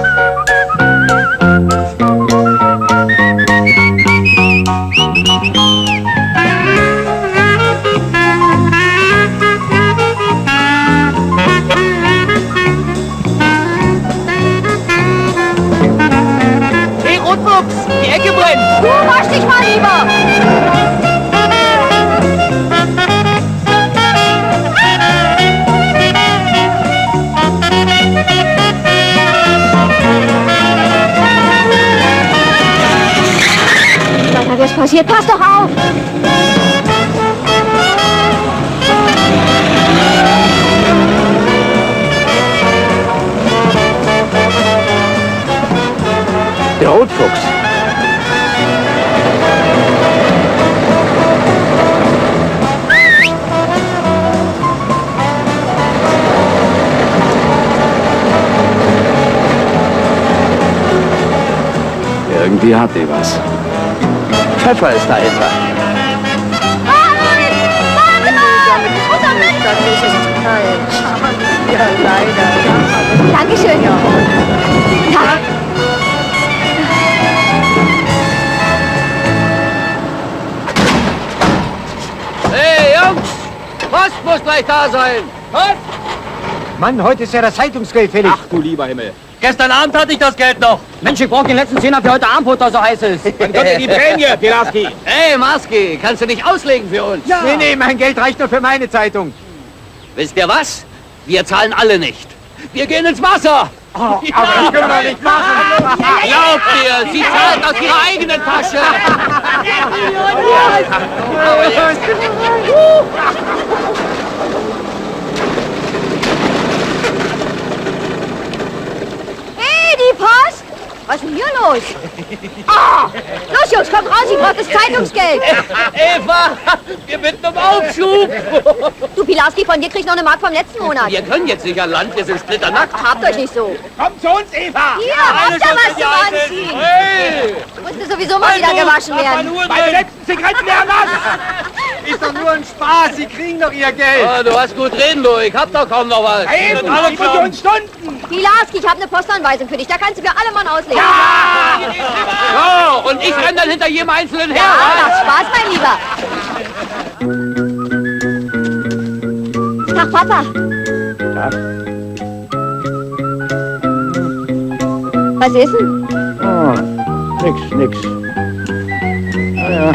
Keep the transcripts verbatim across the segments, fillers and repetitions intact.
Du wasch dich mal lieber! Was ist passiert? Pass doch auf! Der Rotfuchs. Irgendwie hat die was. Pfeffer ist da etwa. Nein! Warte mal! Unser Messer! Das ist es falsch. Ja, leider. Dankeschön. Ja. Ja. Hey, Jungs! Post muss gleich da sein! Post! Mann, heute ist ja das Zeitungsgeld fällig. Ach du lieber Himmel. Gestern Abend hatte ich das Geld noch. Mensch, ich brauche den letzten Zehner für heute Abend, da so heiß ist. Wann kommt denn die Prämie, Pilarski? Hey, Marski, kannst du nicht auslegen für uns? Ja. Nee, nee, mein Geld reicht nur für meine Zeitung. Wisst ihr was? Wir zahlen alle nicht. Wir gehen ins Wasser. Oh, aber das können wir nicht machen. Glaubt mir, sie zahlt aus ihrer eigenen Tasche. Hey, die Post! Was ist denn hier los? Ah! Los, Jungs, kommt raus, ich brauche das Zeitungsgeld. Eva, wir bitten um Aufschub. Du, Pilarski, von dir krieg ich noch eine Mark vom letzten Monat. Wir können jetzt nicht an Land, wir sind splitternackt. Habt euch nicht so. Kommt zu uns, Eva. Hier, habt ihr was zum Anziehen? Hey! Musste sowieso mal wieder gewaschen werden. Meine letzten Zigaretten leer was? Ist doch nur ein Spaß, Sie kriegen doch Ihr Geld. Oh, du hast gut reden, du. Ich hab doch kaum noch was. Eben, alle für uns Stunden. Pilarski, ich habe eine Postanweisung für dich. Da kannst du mir alle Mann auslegen. So, und ich renn dann hinter jedem Einzelnen her. Ja, macht Spaß, mein Lieber. Tag, Papa. Tag. Was ist denn? Oh, nix, nix. Ah, ja.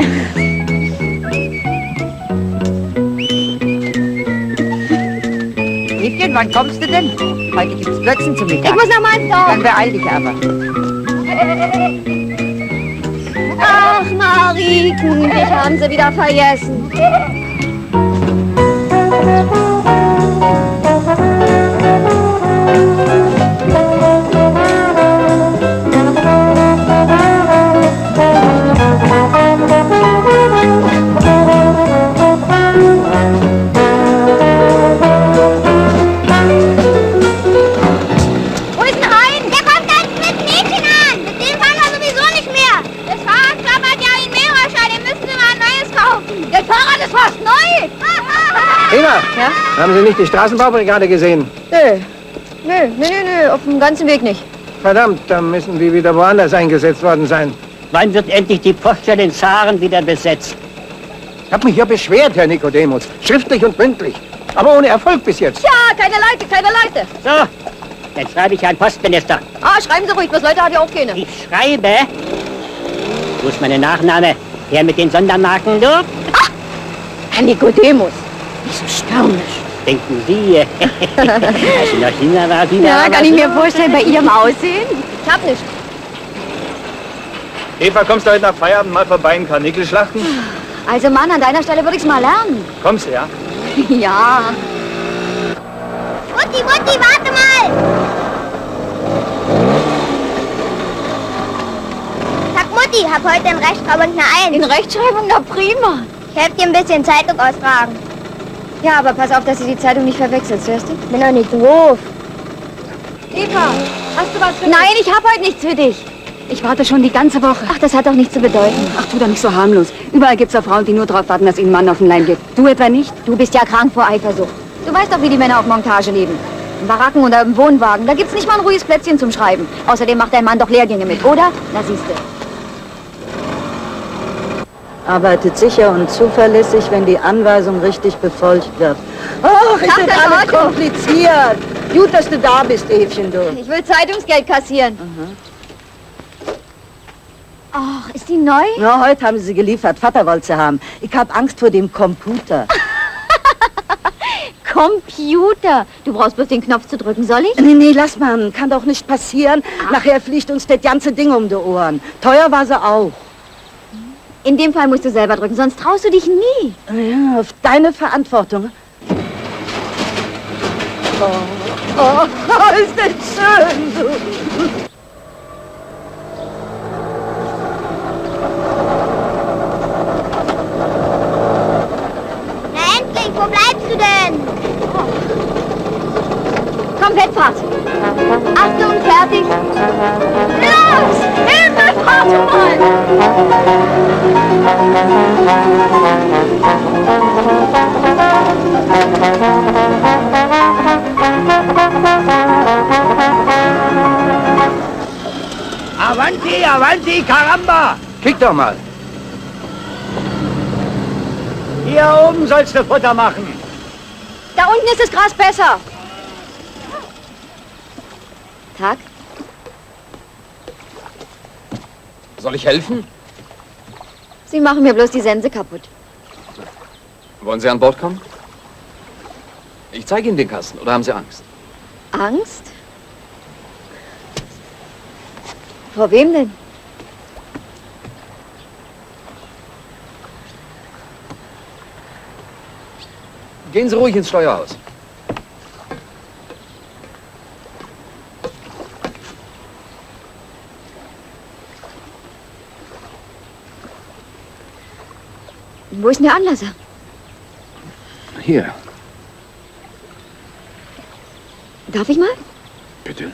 Liebchen, wann kommst du denn? Heute gibt's Blöcken zum Mittag. Ich muss noch mal ins Dorf. Dann beeil dich aber. Ach, Mariken, dich haben sie wieder vergessen. Wo ist denn Hein? Der kommt ganz mit Mädchen an. Mit dem fahren wir sowieso nicht mehr. Das Fahrrad klappert ja in Mährohrschein. Den müssten wir mal ein neues kaufen. Das Fahrrad ist fast neu. Eva, Ja? haben Sie nicht die Straßenbaubrigade gesehen? Nö, nö, nö, nö, nö, auf dem ganzen Weg nicht. Verdammt, dann müssen die wieder woanders eingesetzt worden sein. Wann wird endlich die Poststelle in Zaren wieder besetzt? Ich habe mich ja beschwert, Herr Nikodemus. Schriftlich und mündlich. Aber ohne Erfolg bis jetzt. Ja, keine Leute, keine Leute. So, dann schreibe ich einen Postminister. Ah, schreiben Sie ruhig, bloß Leute hat ja auch keine. Ich schreibe. Wo ist meine Nachname? Der mit den Sondermarken, du? Herr Nikodemus, nicht so stürmisch. Denken Sie, als ich noch jünger war, wieder... Ja, was kann ich mir los? vorstellen, bei Ihrem Aussehen? Ich hab nicht. Eva, kommst du heute nach Feierabend mal vorbei in Karnickel schlachten? Also Mann, an deiner Stelle würde ich's mal lernen. Kommst du, ja? Ja. Mutti, Mutti, warte mal. Sag Mutti, hab heute in Rechtschreibung eine Eins. In Rechtschreibung, na prima. Ich helfe dir ein bisschen Zeitung austragen. Ja, aber pass auf, dass du die Zeitung nicht verwechselst, hörst du? Bin doch nicht doof. Eva, hast du was für Nein, ich hab heute nichts für dich. Ich warte schon die ganze Woche. Ach, das hat doch nichts zu bedeuten. Ach, tu doch nicht so harmlos. Überall gibt's doch Frauen, die nur darauf warten, dass ihnen ein Mann auf den Leim geht. Du etwa nicht? Du bist ja krank vor Eifersucht. Du weißt doch, wie die Männer auf Montage leben. In Baracken oder im Wohnwagen, da gibt's nicht mal ein ruhiges Plätzchen zum Schreiben. Außerdem macht dein Mann doch Lehrgänge mit, oder? Na siehste. Arbeitet sicher und zuverlässig, wenn die Anweisung richtig befolgt wird. Ach, ist das alles kompliziert. Gut, dass du da bist, Evchen, du. Ich will Zeitungsgeld kassieren. Mhm. Ach, ist die neu? Na, heute haben sie sie geliefert. Vater wollte sie haben. Ich hab Angst vor dem Computer. Computer? Du brauchst bloß den Knopf zu drücken, soll ich? Nee, nee, lass mal. Kann doch nicht passieren. Ach. Nachher fliegt uns das ganze Ding um die Ohren. Teuer war sie auch. In dem Fall musst du selber drücken, sonst traust du dich nie. Ja, auf deine Verantwortung. Oh, oh, ist das schön, du. Na endlich, wo bleibst du denn? Oh. Komm, Wettfahrt. Achtung, fertig. Los! Hilfe, warte mal! Avanti, avanti, caramba! Kick doch mal. Hier oben sollst du Futter machen. Da unten ist das Gras besser. Tag. Soll ich helfen? Sie machen mir bloß die Sense kaputt. Wollen Sie an Bord kommen? Ich zeige Ihnen den Kasten. Oder haben Sie Angst? Angst? Vor wem denn? Gehen Sie ruhig ins Steuerhaus. Wo ist denn der Anlasser? Hier. Darf ich mal? Bitte.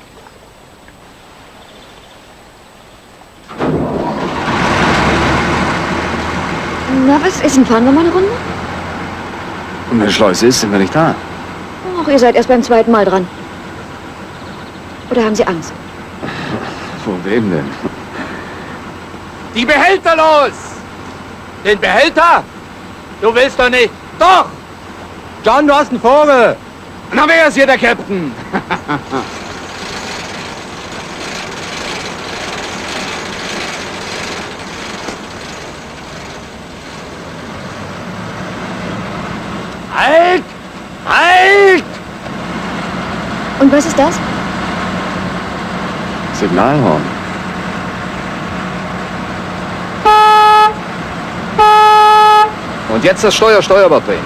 Na, was ist denn? Fahren wir mal eine Runde? Und wenn Schleuse ist, sind wir nicht da. Ach, ihr seid erst beim zweiten Mal dran. Oder haben Sie Angst? Vor wem denn? Die Behälter los! Den Behälter? Du willst doch nicht. Doch! John, du hast einen Vogel. Na, wer ist hier der Captain? Halt! Halt! Und was ist das? Signalhorn. Und jetzt das Steuer, Steuerbord drehen.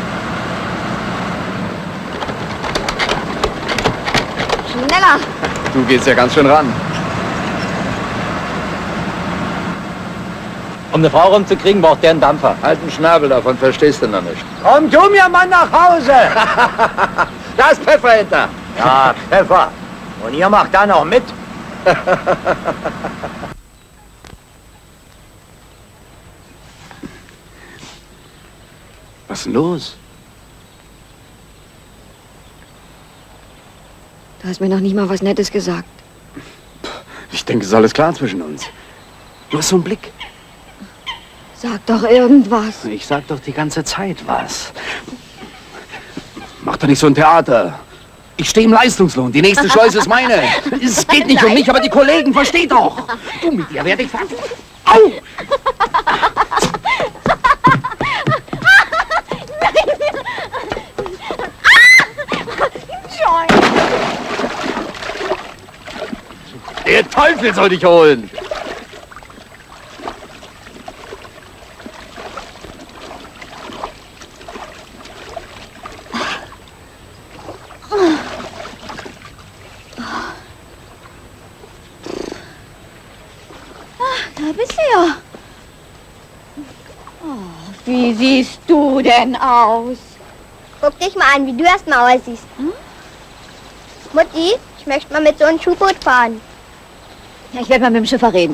Schneller! Du gehst ja ganz schön ran. Um eine Frau rumzukriegen, braucht der einen Dampfer. Halt den Schnabel, davon verstehst du noch nicht. Komm du mir mal nach Hause! Da ist Pfeffer hinter. Ja, Pfeffer. Und ihr macht da noch mit? Was ist denn los? Du hast mir noch nicht mal was Nettes gesagt. Ich denke, es ist alles klar zwischen uns. Du hast so einen Blick. Sag doch irgendwas. Ich sag doch die ganze Zeit was. Mach doch nicht so ein Theater. Ich stehe im Leistungslohn. Die nächste Schleuse ist meine. Es geht nicht um mich, aber die Kollegen, versteh doch. Du, mit dir werde ich fertig. Au! Der Teufel soll dich holen! Da bist du ja. Oh, wie siehst du denn aus? Guck dich mal an, wie du erst mal aussiehst. Hm? Mutti, ich möchte mal mit so einem Schuhboot fahren. Ja, ich werde mal mit dem Schiffer reden.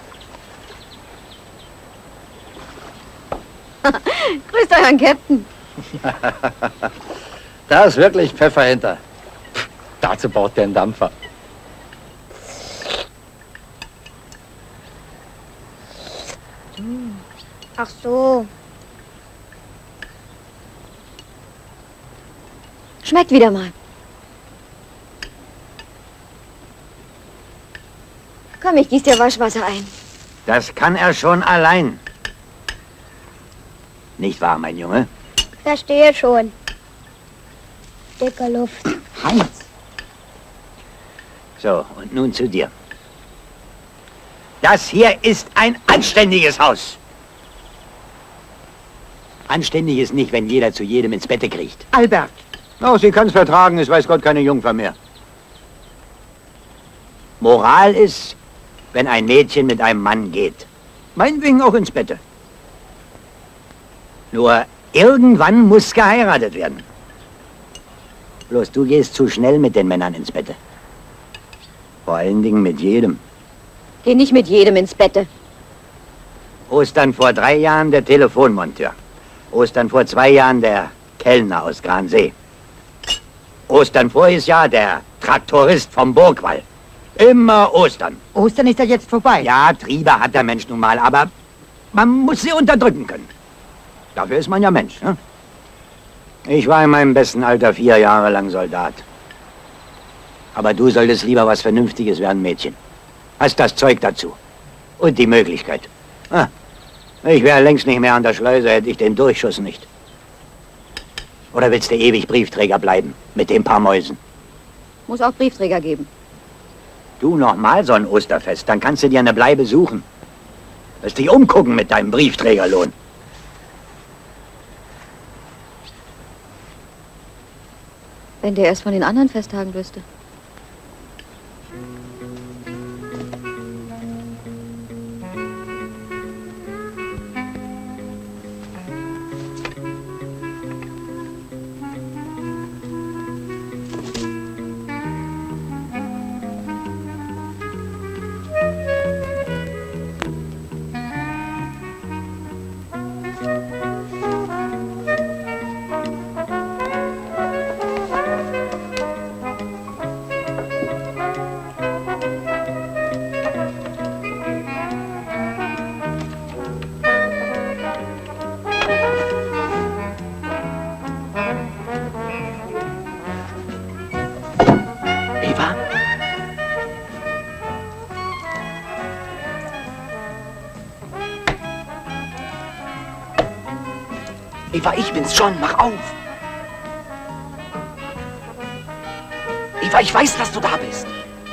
Grüßt euren Captain. Da ist wirklich Pfeffer hinter. Pff, dazu braucht der einen Dampfer. Ach so. Schmeckt wieder mal. Komm, ich gieß dir Waschwasser ein. Das kann er schon allein. Nicht wahr, mein Junge? Verstehe schon. Dicke Luft. Heinz. So, und nun zu dir. Das hier ist ein anständiges Haus. Anständig ist nicht, wenn jeder zu jedem ins Bett kriecht. Albert. Oh, sie kann es vertragen, ist weiß Gott keine Jungfer mehr. Moral ist, wenn ein Mädchen mit einem Mann geht. Meinetwegen auch ins Bett. Nur irgendwann muss geheiratet werden. Bloß du gehst zu schnell mit den Männern ins Bett. Vor allen Dingen mit jedem. Geh nicht mit jedem ins Bett. Ostern vor drei Jahren der Telefonmonteur. Ostern vor zwei Jahren der Kellner aus Gransee. Ostern voriges Jahr der Traktorist vom Burgwall. Immer Ostern. Ostern ist ja jetzt vorbei. Ja, Triebe hat der Mensch nun mal, aber man muss sie unterdrücken können. Dafür ist man ja Mensch. Ne? Ich war in meinem besten Alter vier Jahre lang Soldat. Aber du solltest lieber was Vernünftiges werden, Mädchen. Hast das Zeug dazu. Und die Möglichkeit. Ah, ich wäre längst nicht mehr an der Schleuse, hätte ich den Durchschuss nicht. Oder willst du ewig Briefträger bleiben, mit den paar Mäusen? Muss auch Briefträger geben. Du noch mal so ein Osterfest, dann kannst du dir eine Bleibe suchen. Wirst dich umgucken mit deinem Briefträgerlohn. Wenn der erst von den anderen Festtagen wüsste. Eva, ich bin's schon. Mach auf. Eva, ich weiß, dass du da bist.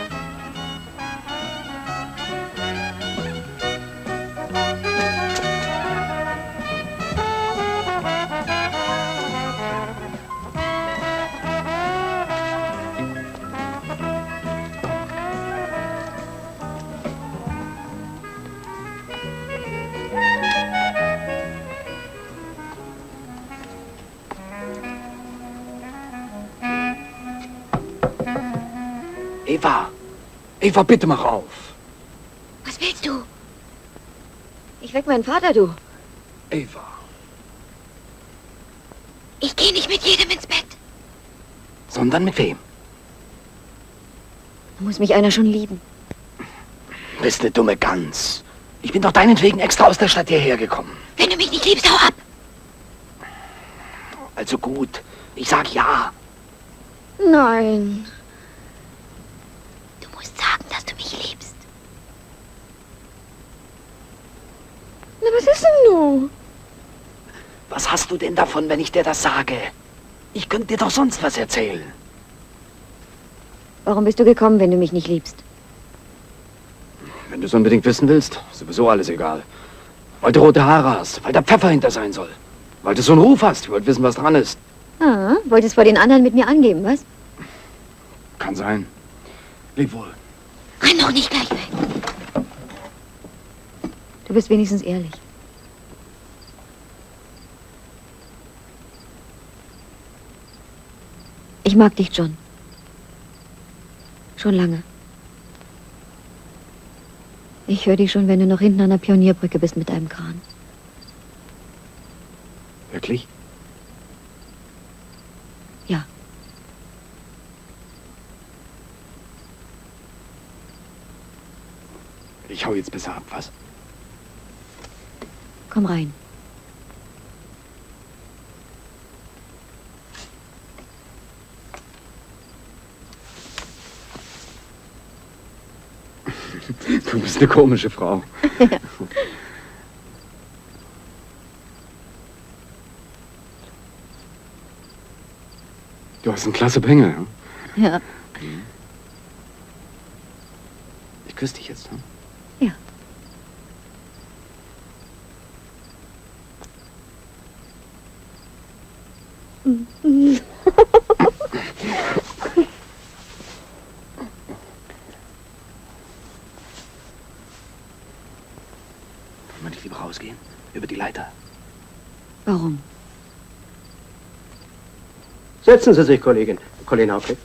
Eva, Eva, bitte mach auf. Was willst du? Ich weck meinen Vater, du. Eva. Ich gehe nicht mit jedem ins Bett. Sondern mit wem? Da muss mich einer schon lieben. Bist eine dumme Gans. Ich bin doch deinetwegen extra aus der Stadt hierher gekommen. Wenn du mich nicht liebst, hau ab. Also gut, ich sag ja. Nein. Du musst sagen, dass du mich liebst. Na, was ist denn nun? Was hast du denn davon, wenn ich dir das sage? Ich könnte dir doch sonst was erzählen. Warum bist du gekommen, wenn du mich nicht liebst? Wenn du es unbedingt wissen willst, ist sowieso alles egal. Weil du rote Haare hast, weil da Pfeffer hinter sein soll. Weil du so einen Ruf hast, ich wollte wissen, was dran ist. Ah, wolltest vor den anderen mit mir angeben, was? Kann sein. Leb wohl. Renn doch nicht gleich weg. Du bist wenigstens ehrlich. Ich mag dich, John. Schon lange. Ich höre dich schon, wenn du noch hinten an der Pionierbrücke bist mit deinem Kran. Wirklich? Ich hau jetzt besser ab, was? Komm rein. Du bist eine komische Frau. Ja. Du hast einen klasse Bengel. Hm? Ja. Ich küsse dich jetzt, hm? Ja. Wollen wir nicht lieber rausgehen? Über die Leiter. Warum? Setzen Sie sich, Kollegin. Kollegin Hauke.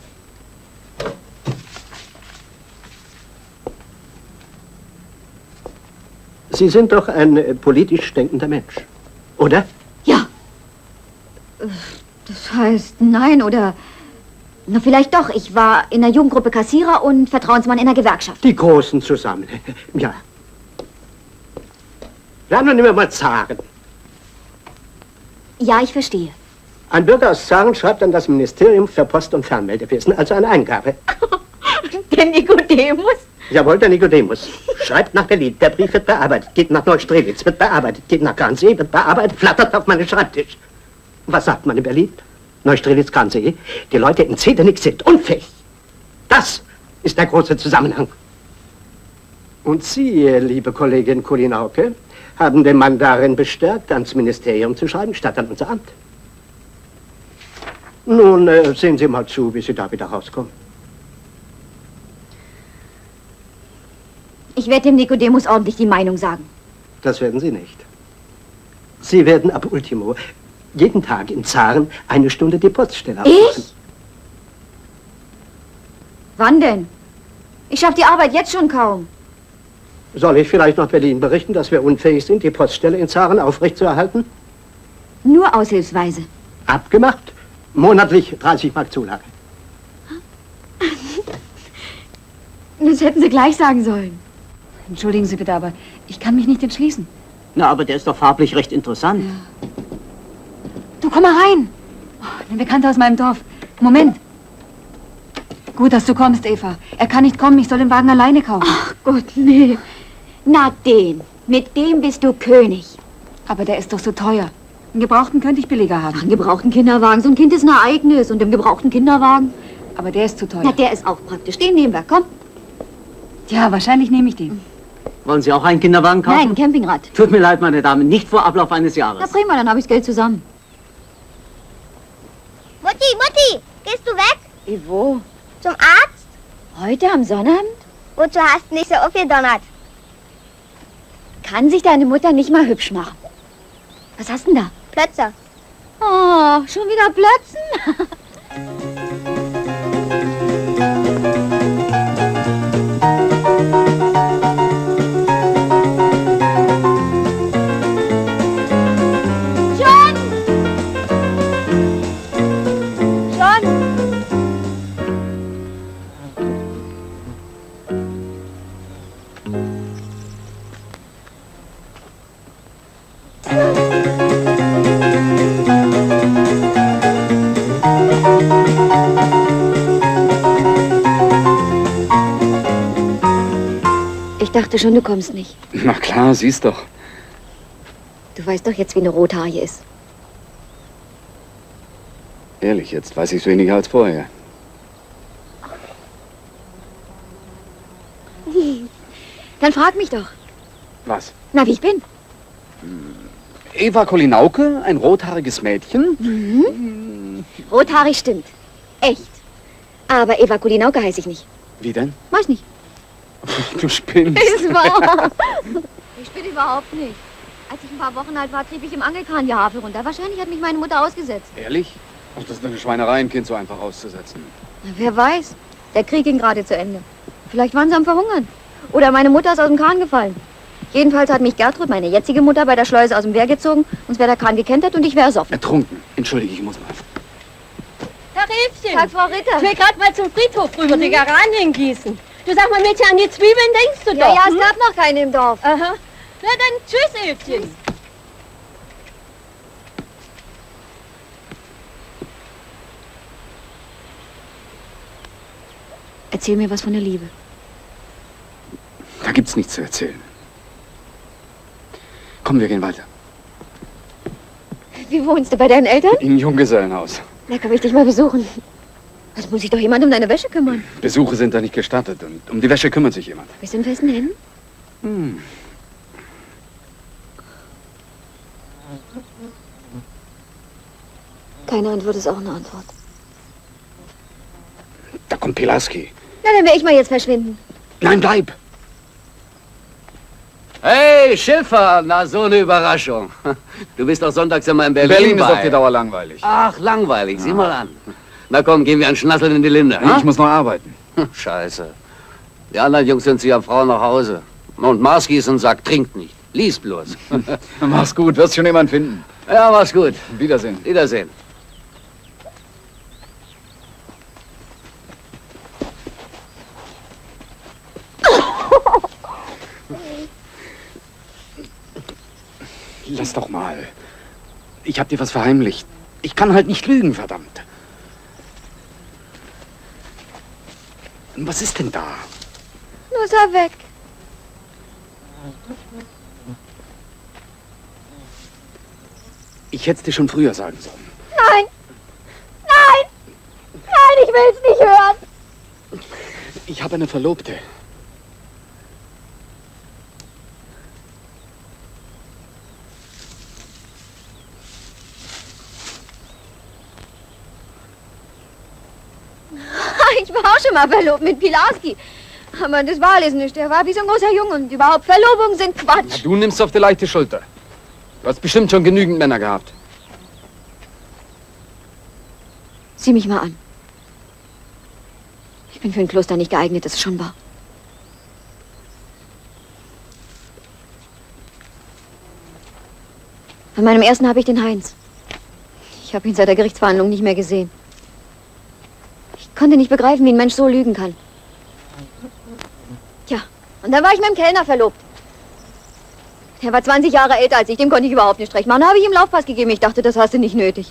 Sie sind doch ein äh, politisch denkender Mensch, oder? Ja. Das heißt, nein, oder... Na, vielleicht doch. Ich war in der Jugendgruppe Kassierer und Vertrauensmann in der Gewerkschaft. Die Großen zusammen, ja. Wir haben noch nicht mehr mal Zaren. Ja, ich verstehe. Ein Bürger aus Zaren schreibt an das Ministerium für Post- und Fernmeldewesen, also eine Eingabe. Der Nikodemus? Jawohl, der Nikodemus. Schreibt nach Berlin, der Brief wird bearbeitet, geht nach Neustrelitz, wird bearbeitet, geht nach Gransee, wird bearbeitet, flattert auf meinen Schreibtisch. Was sagt man in Berlin? Neustrelitz, Gransee, die Leute in Zedernick sind unfähig. Das ist der große Zusammenhang. Und Sie, liebe Kollegin Kulinauke, haben den Mann darin bestärkt, ans Ministerium zu schreiben, statt an unser Amt. Nun, äh, sehen Sie mal zu, wie Sie da wieder rauskommen. Ich werde dem Nikodemus ordentlich die Meinung sagen. Das werden Sie nicht. Sie werden ab Ultimo jeden Tag in Zaren eine Stunde die Poststelle aufmachen. Ich? Wann denn? Ich schaffe die Arbeit jetzt schon kaum. Soll ich vielleicht nach Berlin berichten, dass wir unfähig sind, die Poststelle in Zaren aufrechtzuerhalten? Nur aushilfsweise. Abgemacht. Monatlich dreißig Mark Zulage. Das hätten Sie gleich sagen sollen. Entschuldigen Sie bitte, aber ich kann mich nicht entschließen. Na, aber der ist doch farblich recht interessant. Ja. Du, komm mal rein. Oh, ein Bekannter aus meinem Dorf. Moment. Gut, dass du kommst, Eva. Er kann nicht kommen, ich soll den Wagen alleine kaufen. Ach Gott, nee. Na den. Mit dem bist du König. Aber der ist doch so teuer. Einen gebrauchten könnte ich billiger haben. Ach, einen gebrauchten Kinderwagen. So ein Kind ist ein Ereignis. Und im gebrauchten Kinderwagen. Aber der ist zu teuer. Na, der ist auch praktisch. Den nehmen wir. Komm. Ja, wahrscheinlich nehme ich den. Wollen Sie auch einen Kinderwagen kaufen? Nein, ein Campingrad. Tut mir leid, meine Damen. Nicht vor Ablauf eines Jahres. Na prima, dann habe ich das Geld zusammen. Mutti, Mutti, gehst du weg? Wie, wo? Zum Arzt? Heute am Sonnabend? Wozu hast du nicht so aufgedonnert? Kann sich deine Mutter nicht mal hübsch machen? Was hast du denn da? Plötze. Oh, schon wieder Plötzen? John! John! Ich dachte schon, du kommst nicht. Na klar, siehst doch. Du weißt doch jetzt, wie eine Rothaarige ist. Ehrlich, jetzt weiß ich es weniger als vorher. Dann frag mich doch. Was? Na, wie ich bin. Eva Kolinauke, ein rothaariges Mädchen? Mhm. Rothaarig stimmt. Echt. Aber Eva Kolinauke heiße ich nicht. Wie denn? Weiß nicht. Du spinnst. Ist wahr. Ich spinne überhaupt nicht. Als ich ein paar Wochen alt war, trieb ich im Angelkran die Havel runter. Wahrscheinlich hat mich meine Mutter ausgesetzt. Ehrlich? Ach, das ist eine Schweinerei, ein Kind so einfach auszusetzen. Na, wer weiß. Der Krieg ging gerade zu Ende. Vielleicht waren sie am Verhungern. Oder meine Mutter ist aus dem Kahn gefallen. Jedenfalls hat mich Gertrud, meine jetzige Mutter, bei der Schleuse aus dem Wehr gezogen. Uns wäre der Kahn gekentert und ich wäre ersoffen. Ertrunken. Entschuldige, ich muss mal. Herr Räfchen. Tag, Frau Ritter. Ich will gerade mal zum Friedhof rüber, die Geranien gießen. Du sag mal, Mädchen, an die Zwiebeln denkst du doch. Ja, ja, es hm? gab noch keine im Dorf. Aha. Na dann, tschüss, Elfchen. Erzähl mir was von der Liebe. Da gibt's nichts zu erzählen. Komm, wir gehen weiter. Wie wohnst du, bei deinen Eltern? In ein Junggesellenhaus. Da kann ich dich mal besuchen. Also muss sich doch jemand um deine Wäsche kümmern. Besuche sind da nicht gestattet und um die Wäsche kümmert sich jemand. Bist du in festen Händen? Hm. Keine Antwort ist auch eine Antwort. Da kommt Pilaski. Na, dann werde ich mal jetzt verschwinden. Nein, bleib! Hey, Schiffer, na so eine Überraschung. Du bist doch sonntags immer in Berlin. Berlin ist bei. auf die Dauer langweilig. Ach, langweilig, sieh mal an. Na komm, gehen wir an Schnasseln in die Linde. Ich muss noch arbeiten. Scheiße. Die anderen Jungs sind zu ihrer Frau nach Hause. Und Marski ist ein Sack, trinkt nicht. Lies bloß. Mach's gut, wirst schon jemand finden. Ja, mach's gut. Wiedersehen. Wiedersehen. Lass doch mal. Ich hab dir was verheimlicht. Ich kann halt nicht lügen, verdammt. Was ist denn da? Nur ist er weg. Ich hätte es dir schon früher sagen sollen. Nein! Nein! Nein, ich will es nicht hören! Ich habe eine Verlobte. Ich war auch schon mal verlobt mit Pilarski. Aber das war alles nicht. Der war wie so ein großer Junge. Und überhaupt, Verlobungen sind Quatsch. Na, du nimmst auf die leichte Schulter. Du hast bestimmt schon genügend Männer gehabt. Sieh mich mal an. Ich bin für ein Kloster nicht geeignet, das ist schon wahr. Bei meinem ersten habe ich den Heinz. Ich habe ihn seit der Gerichtsverhandlung nicht mehr gesehen. Ich konnte nicht begreifen, wie ein Mensch so lügen kann. Tja, und dann war ich mit dem Kellner verlobt. Er war zwanzig Jahre älter als ich, dem konnte ich überhaupt nicht recht machen. Da habe ich ihm Laufpass gegeben. Ich dachte, das hast du nicht nötig.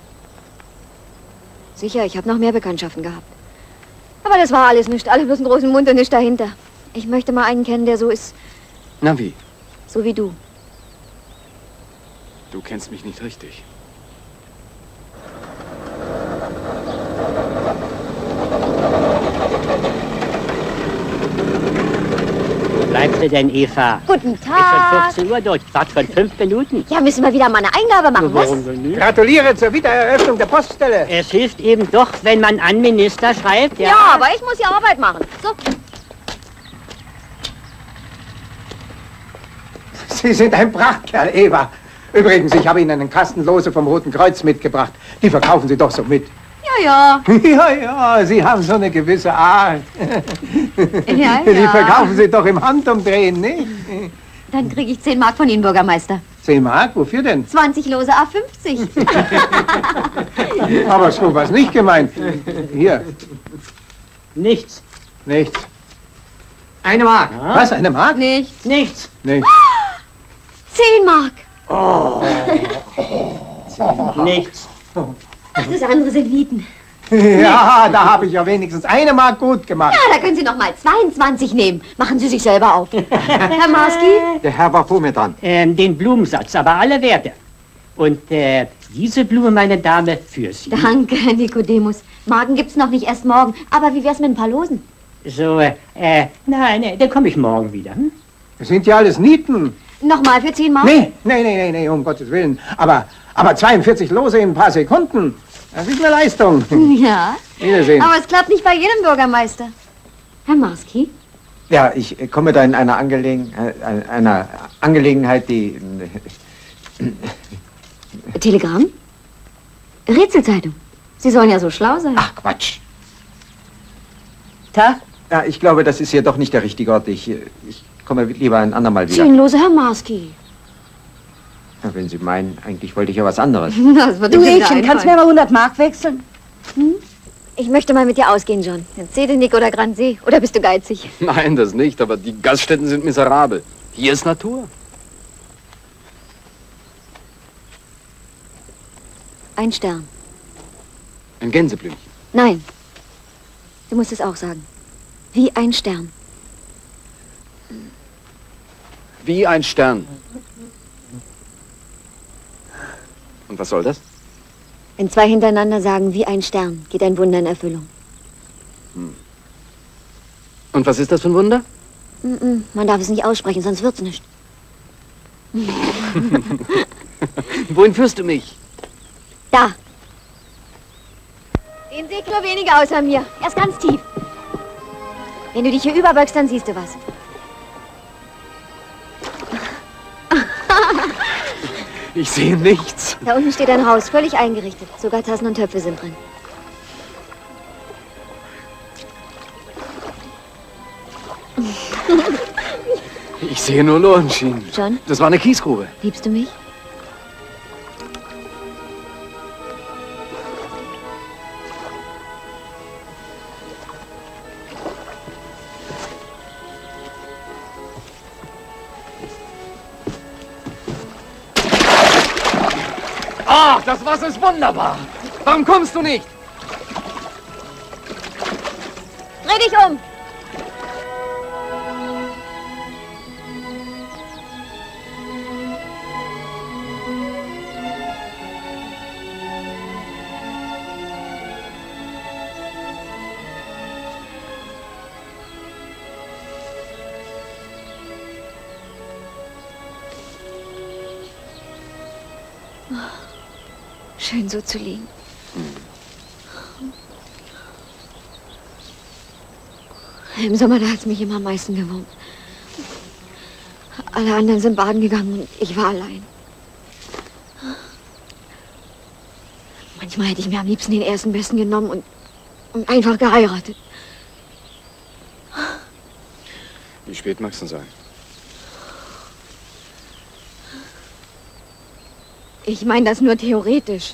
Sicher, ich habe noch mehr Bekanntschaften gehabt. Aber das war alles nicht. Alle bloß einen großen Mund und nicht dahinter. Ich möchte mal einen kennen, der so ist, Na wie? so wie du. Du kennst mich nicht richtig. Wo bleibst du denn, Eva? Guten Ist schon Tag. vierzehn Uhr durch. Wart schon fünf Minuten. Ja, müssen wir wieder mal eine Eingabe machen, was? Warum denn nicht? Gratuliere zur Wiedereröffnung der Poststelle. Es hilft eben doch, wenn man an Minister schreibt. Ja, Ja, aber ich muss ja Arbeit machen. So. Sie sind ein Prachtkerl, Eva. Übrigens, ich habe Ihnen einen Kasten Lose vom Roten Kreuz mitgebracht. Die verkaufen Sie doch so mit. Ja, ja. Ja, ja, Sie haben so eine gewisse Art. Ja, Die ja. verkaufen Sie doch im Handumdrehen, nicht? Dann kriege ich zehn Mark von Ihnen, Bürgermeister. Zehn Mark? Wofür denn? zwanzig Lose A fünfzig. Aber so was nicht gemeint. Hier, nichts. nichts. Eine Mark. Was, eine Mark? Nichts. Nichts. Nichts. Zehn Mark. Nichts. Ach, das andere sind Mieten. Ja, da habe ich ja wenigstens eine Mark gut gemacht. Ja, da können Sie noch mal zweiundzwanzig nehmen. Machen Sie sich selber auf. Herr Marski? Der Herr war vor mir dran. Ähm, den Blumensatz, aber alle Werte. Und äh, diese Blume, meine Dame, für Sie. Danke, Herr Nikodemus. Magen gibt's noch nicht, erst morgen. Aber wie wär's mit ein paar Losen? So, äh, nein, nee, dann komme ich morgen wieder. Hm? Das sind ja alles Nieten. Nochmal für zehn Mark? Nee, nee, nee, nee, nee, um Gottes Willen. Aber, aber zweiundvierzig Lose in ein paar Sekunden. Das ist eine Leistung. Ja. Wiedersehen. Aber es klappt nicht bei jedem Bürgermeister. Herr Marski? Ja, ich komme da in einer, Angelegen äh, einer Angelegenheit, die... Telegramm? Rätselzeitung. Sie sollen ja so schlau sein. Ach, Quatsch. Tag? Ja, ich glaube, das ist hier doch nicht der richtige Ort. Ich, ich komme lieber ein andermal wieder. Zehn Lose, Herr Marski. Ja, wenn Sie meinen, eigentlich wollte ich ja was anderes. Das wird Du Ihnen wieder Mädchen, kannst du mir einfallen. mal hundert Mark wechseln? Hm? Ich möchte mal mit dir ausgehen, John. Zedenick oder Grandsee. Oder bist du geizig? Nein, das nicht, aber die Gaststätten sind miserabel. Hier ist Natur. Ein Stern. Ein Gänseblümchen. Nein. Du musst es auch sagen. Wie ein Stern. Wie ein Stern. Und was soll das? Wenn zwei hintereinander sagen, wie ein Stern, geht ein Wunder in Erfüllung. Hm. Und was ist das für ein Wunder? Mm -mm, man darf es nicht aussprechen, sonst wird's nicht. Wohin führst du mich? Da. Den sehe ich nur weniger außer mir. Er ist ganz tief. Wenn du dich hier überbeugst, dann siehst du was. Ich sehe nichts. Da unten steht ein Haus, völlig eingerichtet. Sogar Tassen und Töpfe sind drin. Ich sehe nur Lohnschienen. John? Das war eine Kiesgrube. Liebst du mich? Ach, das Wasser ist wunderbar. Warum kommst du nicht? Dreh dich um! Schön so zu liegen. Im Sommer, da hat es mich immer am meisten gewurmt. Alle anderen sind baden gegangen und ich war allein. Manchmal hätte ich mir am liebsten den ersten Besten genommen und, und einfach geheiratet. Wie spät magst du sein? Ich meine das nur theoretisch.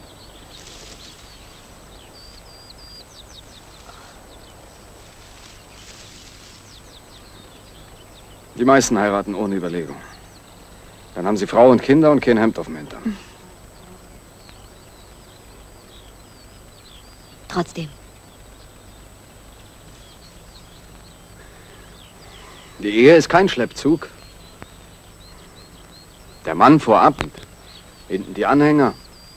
Die meisten heiraten ohne Überlegung. Dann haben sie Frau und Kinder und kein Hemd auf dem Hintern. Trotzdem. Die Ehe ist kein Schleppzug. Der Mann vorab, hinten die Anhänger.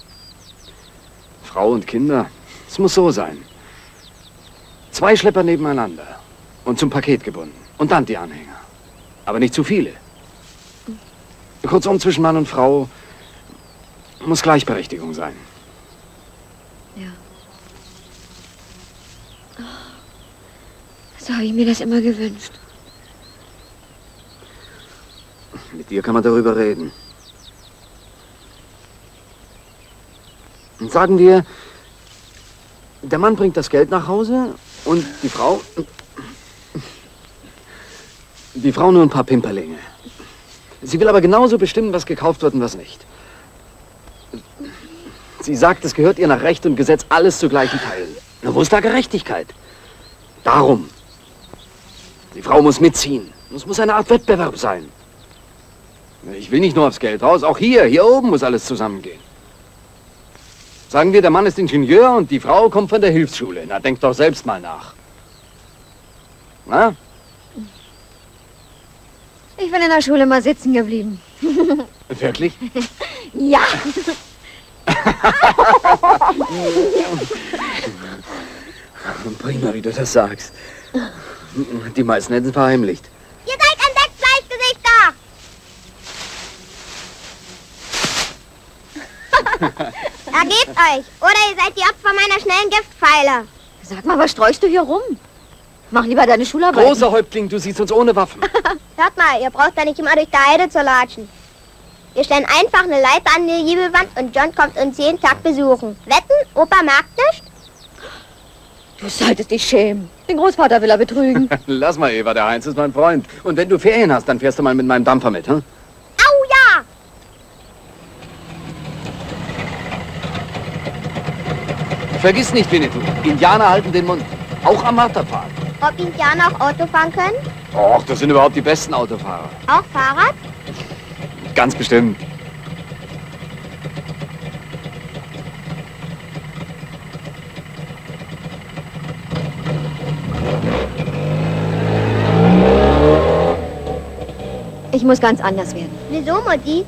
Frau und Kinder. Es muss so sein. Zwei Schlepper nebeneinander und zum Paket gebunden. Und dann die Anhänger. Aber nicht zu viele. Kurzum, zwischen Mann und Frau muss Gleichberechtigung sein. Ja. So habe ich mir das immer gewünscht. Mit dir kann man darüber reden. Und sagen wir, der Mann bringt das Geld nach Hause und die Frau... Die Frau nur ein paar Pimperlinge. Sie will aber genauso bestimmen, was gekauft wird und was nicht. Sie sagt, es gehört ihr nach Recht und Gesetz alles zu gleichen Teilen. Na, wo ist da Gerechtigkeit? Darum. Die Frau muss mitziehen. Es muss eine Art Wettbewerb sein. Ich will nicht nur aufs Geld raus, auch hier, hier oben muss alles zusammengehen. Sagen wir, der Mann ist Ingenieur und die Frau kommt von der Hilfsschule. Na, denk doch selbst mal nach. Na? Ich bin in der Schule mal sitzen geblieben. Wirklich? Ja. Prima, wie du das sagst. Die meisten hätten es verheimlicht. Ihr seid ein Sechsfleischgesichter! Ergebt euch, oder ihr seid die Opfer meiner schnellen Giftpfeile. Sag mal, was streust du hier rum? Mach lieber deine Schularbeit. Großer Häuptling, du siehst uns ohne Waffen. Hört mal, ihr braucht da nicht immer durch die Heide zu latschen. Wir stellen einfach eine Leiter an die Giebelwand und John kommt uns jeden Tag besuchen. Wetten, Opa mag nicht? Du solltest dich schämen. Den Großvater will er betrügen. Lass mal, Eva, der Heinz ist mein Freund. Und wenn du Ferien hast, dann fährst du mal mit meinem Dampfer mit, hm? Au ja! vergiss nicht, Winnetou, Indianer halten den Mund. Auch am Marterpfad. Ob Indianer auch Auto fahren können? Och, das sind überhaupt die besten Autofahrer. Auch Fahrrad? Ganz bestimmt. Ich muss ganz anders werden. Wieso, Mutti?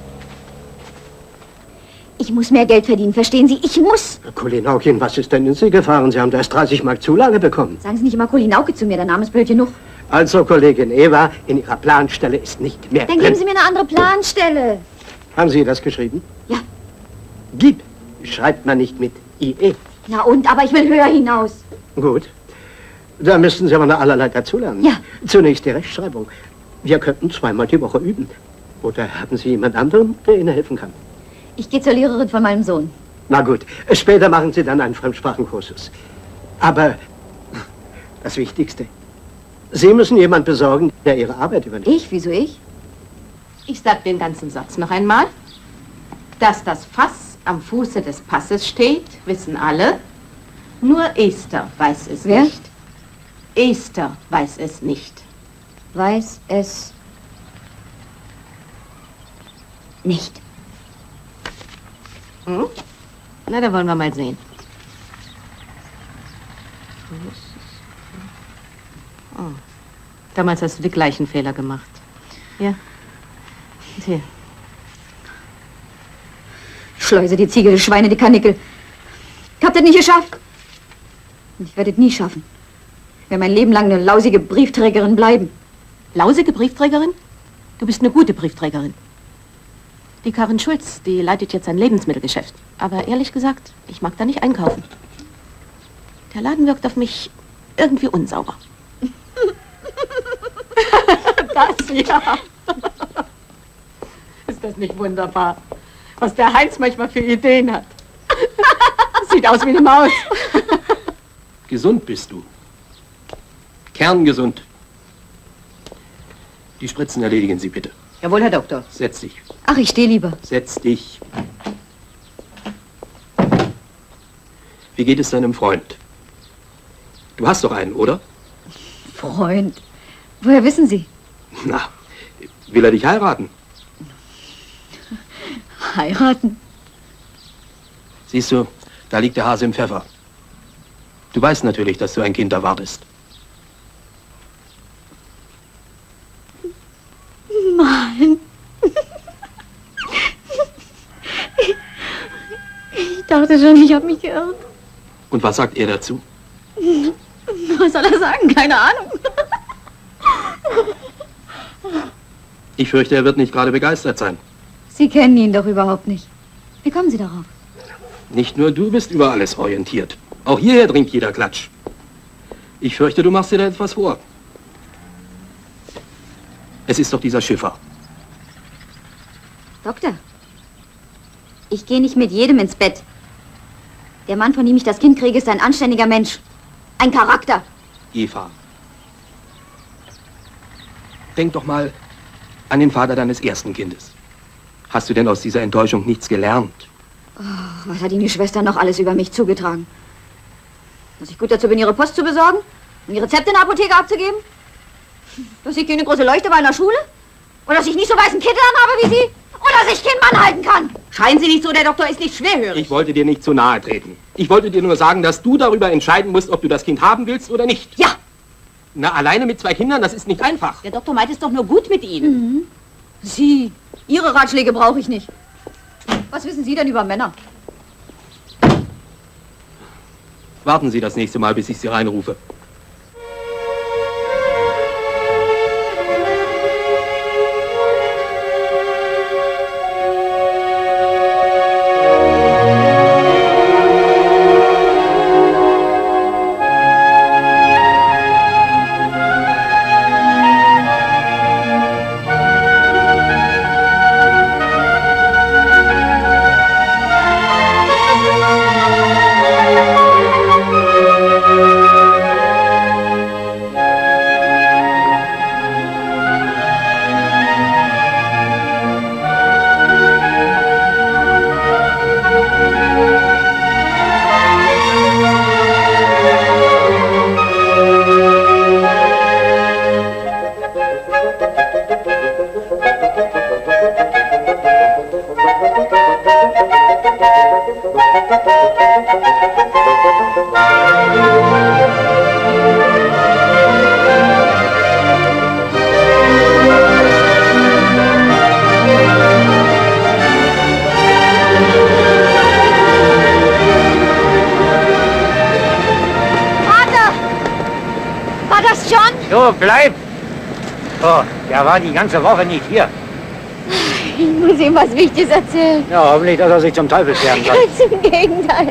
Ich muss mehr Geld verdienen, verstehen Sie? Ich muss! Kulinaukin, was ist denn in Sie gefahren? Sie haben da erst dreißig Mark Zulage bekommen. Sagen Sie nicht immer Kulinauke zu mir, der Name ist blöd genug. Also, Kollegin Eva, in Ihrer Planstelle ist nicht mehr Dann drin. geben Sie mir eine andere Planstelle. Haben Sie das geschrieben? Ja. Gib schreibt man nicht mit I E. Na und, aber ich will höher hinaus. Gut. Da müssten Sie aber noch allerlei dazulernen. Ja. Zunächst die Rechtschreibung. Wir könnten zweimal die Woche üben. Oder haben Sie jemand anderen, der Ihnen helfen kann? Ich gehe zur Lehrerin von meinem Sohn. Na gut, später machen Sie dann einen Fremdsprachenkursus. Aber das Wichtigste, Sie müssen jemand besorgen, der Ihre Arbeit übernimmt. Ich? Wieso ich? Ich sag den ganzen Satz noch einmal. Dass das Fass am Fuße des Passes steht, wissen alle. Nur Esther weiß es Wer? nicht. Esther weiß es nicht. Weiß es nicht. Hm? Na, da wollen wir mal sehen. Oh. Damals hast du die gleichen Fehler gemacht. Ja. Hier. Schleuse, die Ziege, die Schweine, die Karnickel. Ich hab das nicht geschafft. Und ich werde es nie schaffen. Ich werde mein Leben lang eine lausige Briefträgerin bleiben. Lausige Briefträgerin? Du bist eine gute Briefträgerin. Die Karin Schulz, die leitet jetzt ein Lebensmittelgeschäft. Aber ehrlich gesagt, ich mag da nicht einkaufen. Der Laden wirkt auf mich irgendwie unsauber. Das ja. Ist das nicht wunderbar, was der Heinz manchmal für Ideen hat? Sieht aus wie eine Maus. Gesund bist du. Kerngesund. Die Spritzen erledigen Sie bitte. Jawohl, Herr Doktor. Setz dich. Ach, ich stehe lieber. Setz dich. Wie geht es deinem Freund? Du hast doch einen, oder? Freund. Woher wissen Sie? Na, will er dich heiraten? Heiraten? Siehst du, da liegt der Hase im Pfeffer. Du weißt natürlich, dass du ein Kind erwartest. Nein. Ich dachte schon, ich habe mich geirrt. Und was sagt er dazu? Was soll er sagen? Keine Ahnung. Ich fürchte, er wird nicht gerade begeistert sein. Sie kennen ihn doch überhaupt nicht. Wie kommen Sie darauf? Nicht nur du bist über alles orientiert. Auch hierher dringt jeder Klatsch. Ich fürchte, du machst dir da etwas vor. Es ist doch dieser Schiffer. Doktor, ich gehe nicht mit jedem ins Bett. Der Mann, von dem ich das Kind kriege, ist ein anständiger Mensch. Ein Charakter. Eva. Denk doch mal an den Vater deines ersten Kindes. Hast du denn aus dieser Enttäuschung nichts gelernt? Oh, was hat Ihnen die Schwester noch alles über mich zugetragen? Dass ich gut dazu bin, Ihre Post zu besorgen? Und die Rezepte in der Apotheke abzugeben? Dass ich keine große Leuchte bei einer Schule? Oder dass ich nicht so weißen Kittel anhabe wie Sie? Oder dass ich keinen Mann halten kann? Schreien Sie nicht so, der Doktor ist nicht schwerhörig. Ich wollte dir nicht zu nahe treten. Ich wollte dir nur sagen, dass du darüber entscheiden musst, ob du das Kind haben willst oder nicht. Ja. Na, alleine mit zwei Kindern, das ist nicht einfach. Der Doktor meint es doch nur gut mit Ihnen. Mhm. Sie, Ihre Ratschläge brauche ich nicht. Was wissen Sie denn über Männer? Warten Sie das nächste Mal, bis ich Sie reinrufe. das, John? So, bleib! Oh, der war die ganze Woche nicht hier. Ich muss ihm was Wichtiges erzählen. Ja, hoffentlich, dass er sich zum Teufel scherben kann. Ganz im Gegenteil.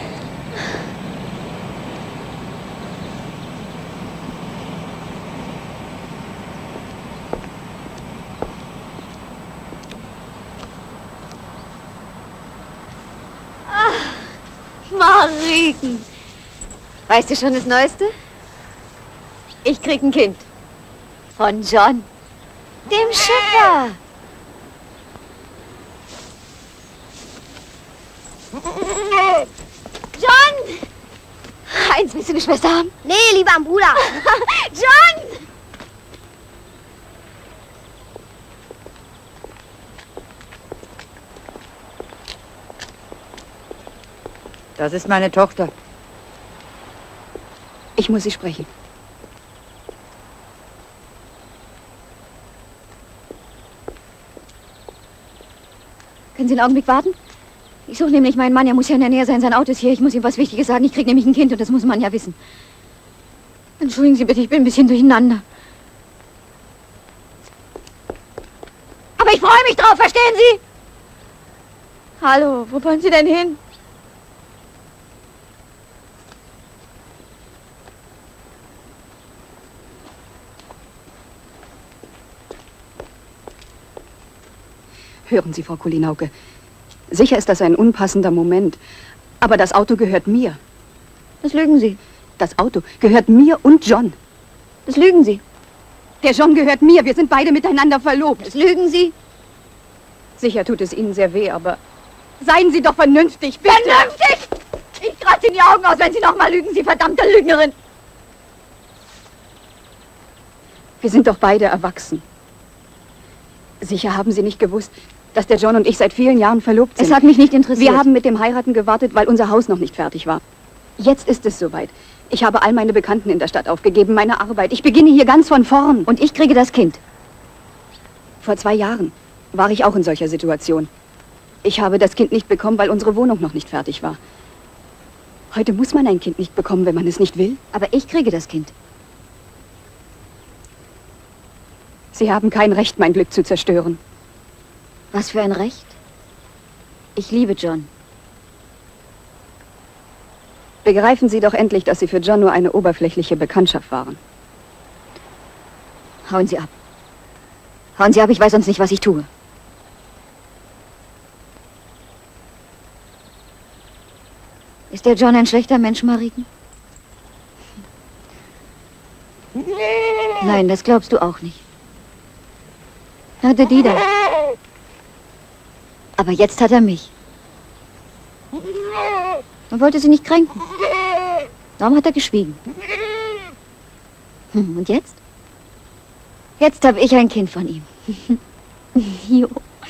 Ach, Mariken. Weißt du schon das Neueste? Ich krieg ein Kind. Von John, dem Schiffer. John! Heinz, willst du eine Schwester haben? Nee, lieber einen Bruder. John! Das ist meine Tochter. Ich muss Sie sprechen. Können Sie einen Augenblick warten? Ich suche nämlich meinen Mann, er muss ja in der Nähe sein, sein Auto ist hier. Ich muss ihm was Wichtiges sagen. Ich kriege nämlich ein Kind und das muss man ja wissen. Entschuldigen Sie bitte, ich bin ein bisschen durcheinander. Aber ich freue mich drauf, verstehen Sie? Hallo, wo wollen Sie denn hin? Hören Sie, Frau Kulinauke. Sicher ist das ein unpassender Moment. Aber das Auto gehört mir. Das lügen Sie. Das Auto gehört mir und John. Das lügen Sie. Der John gehört mir. Wir sind beide miteinander verlobt. Das lügen Sie. Sicher tut es Ihnen sehr weh, aber seien Sie doch vernünftig, bitte. Vernünftig? Ich kratze Ihnen die Augen aus, wenn Sie noch mal lügen, Sie verdammte Lügnerin. Wir sind doch beide erwachsen. Sicher haben Sie nicht gewusst, dass der John und ich seit vielen Jahren verlobt sind. Es hat mich nicht interessiert. Wir haben mit dem Heiraten gewartet, weil unser Haus noch nicht fertig war. Jetzt ist es soweit. Ich habe all meine Bekannten in der Stadt aufgegeben, meine Arbeit. Ich beginne hier ganz von vorn. Und ich kriege das Kind. Vor zwei Jahren war ich auch in solcher Situation. Ich habe das Kind nicht bekommen, weil unsere Wohnung noch nicht fertig war. Heute muss man ein Kind nicht bekommen, wenn man es nicht will. Aber ich kriege das Kind. Sie haben kein Recht, mein Glück zu zerstören. Was für ein Recht? Ich liebe John. Begreifen Sie doch endlich, dass Sie für John nur eine oberflächliche Bekanntschaft waren. Hauen Sie ab. Hauen Sie ab, ich weiß sonst nicht, was ich tue. Ist der John ein schlechter Mensch, Mariken? Nein, das glaubst du auch nicht. Er hatte die da. Aber jetzt hat er mich. Er wollte sie nicht kränken. Darum hat er geschwiegen. Hm, und jetzt? Jetzt habe ich ein Kind von ihm. Jo.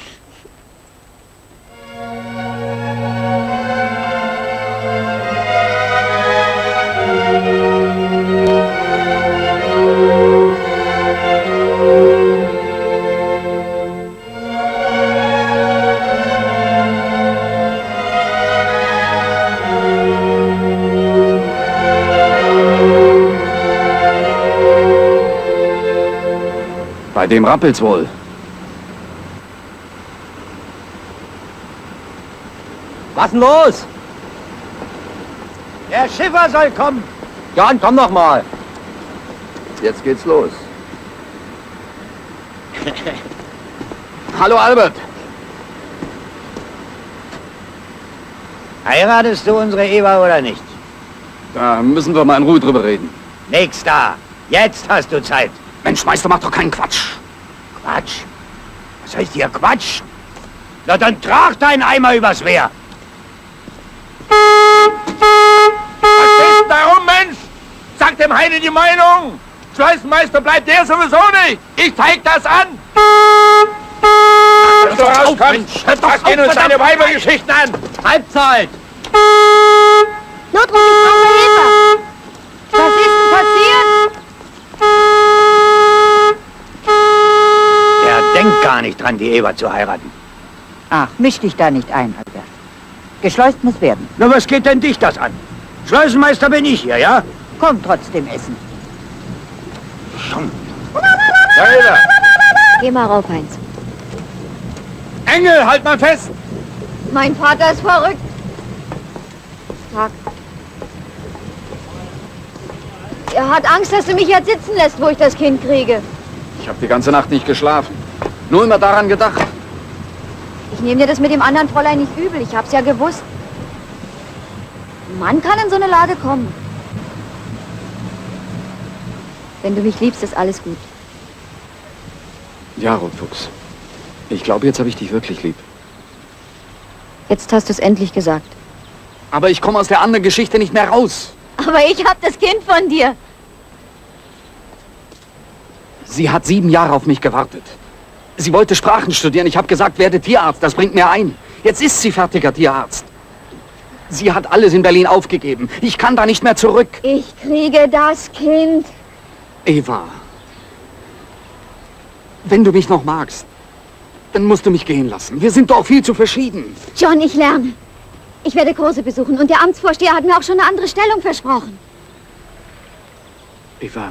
Bei dem rappelt's wohl. Was denn los? Der Schiffer soll kommen. John, komm noch mal. Jetzt geht's los. Hallo, Albert. Heiratest du unsere Eva oder nicht? Da müssen wir mal in Ruhe drüber reden. Nix da. Jetzt hast du Zeit. Mensch, Meister, mach doch keinen Quatsch. Quatsch? Was heißt hier Quatsch? Na, dann trag deinen Eimer übers Wehr. Was stehst denn da rum, Mensch? Sag dem Heine die Meinung. Schleusenmeister bleibt der sowieso nicht. Ich zeig das an. Dass du rauskommst, frag gehen uns deine Weibergeschichten an. Halbzeit. Notruf, ich brauche Hilfe. Was ist denn passiert? Er denkt gar nicht dran, die Eva zu heiraten. Ach, misch dich da nicht ein, Albert. Geschleust muss werden. Na, was geht denn dich das an? Schleusenmeister bin ich hier, ja? Komm trotzdem essen. schon. Da ist er. Geh mal rauf, Heinz. Engel, halt mal fest! Mein Vater ist verrückt. Tag. Er hat Angst, dass du mich jetzt sitzen lässt, wo ich das Kind kriege. Ich habe die ganze Nacht nicht geschlafen. Nur immer daran gedacht. Ich nehme dir das mit dem anderen Fräulein nicht übel. Ich hab's ja gewusst. Ein Mann kann in so eine Lage kommen. Wenn du mich liebst, ist alles gut. Ja, Rotfuchs. Ich glaube, jetzt habe ich dich wirklich lieb. Jetzt hast du es endlich gesagt. Aber ich komme aus der anderen Geschichte nicht mehr raus. Aber ich hab das Kind von dir. Sie hat sieben Jahre auf mich gewartet. Sie wollte Sprachen studieren. Ich habe gesagt, werde Tierarzt, das bringt mir ein. Jetzt ist sie fertiger Tierarzt. Sie hat alles in Berlin aufgegeben. Ich kann da nicht mehr zurück. Ich kriege das Kind. Eva, wenn du mich noch magst, dann musst du mich gehen lassen. Wir sind doch viel zu verschieden. John, ich lerne. Ich werde Kurse besuchen und der Amtsvorsteher hat mir auch schon eine andere Stellung versprochen. Eva,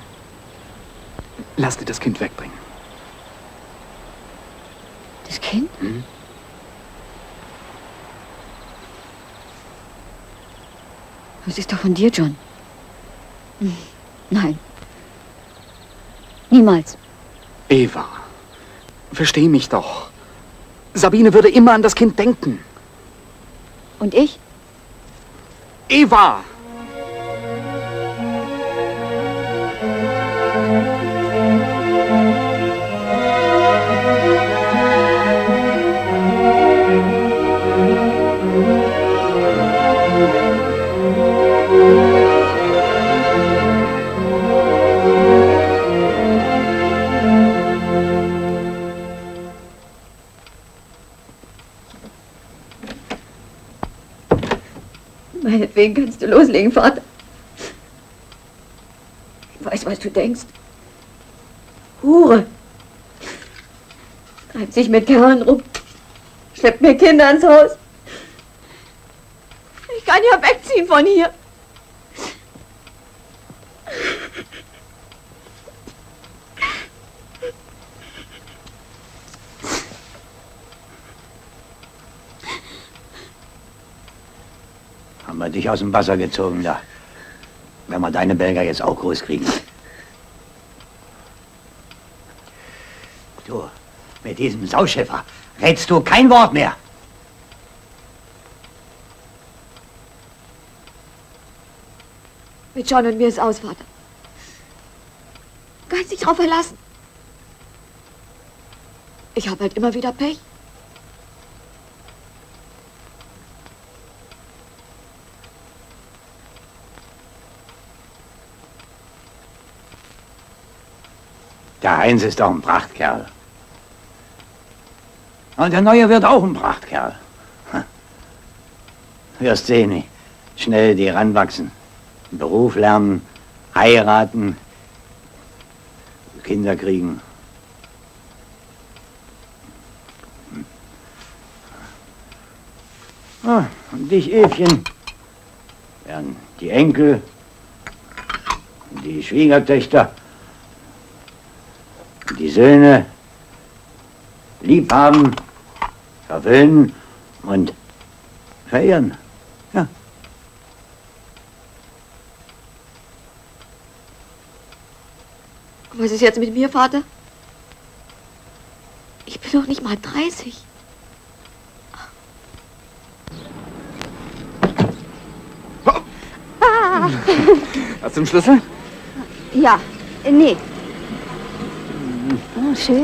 lass dir das Kind wegbringen. Das Kind? Hm? Das ist doch von dir, John. Hm. Nein. Niemals. Eva, versteh mich doch. Sabine würde immer an das Kind denken. Und ich? Eva! Meinetwegen kannst du loslegen, Vater. Ich weiß, was du denkst. Hure. Treibt sich mit Kerlen rum. Schleppt mir Kinder ins Haus. Ich kann ja wegziehen von hier. Haben wir dich aus dem Wasser gezogen, da. Wenn wir deine Belger jetzt auch groß kriegen. Du, mit diesem Sauschiffer rätst du kein Wort mehr. Mit John und mir ist aus, Vater. Du kannst dich drauf verlassen. Ich habe halt immer wieder Pech. Der Heinz ist doch ein Prachtkerl. Und der Neue wird auch ein Prachtkerl. Wirst sehen, wie schnell die ranwachsen. Beruf lernen, heiraten, Kinder kriegen. Ah, und dich, Evchen, werden die Enkel, die Schwiegertöchter, die Söhne lieb haben, verwöhnen und verehren. Ja. Was ist jetzt mit mir, Vater? Ich bin doch nicht mal dreißig. Ah. Hast du den Schlüssel? Ja, nee. Oh, schön.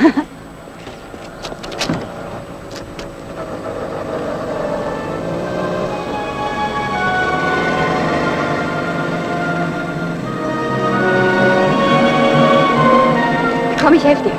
Komm, ich helfe dir.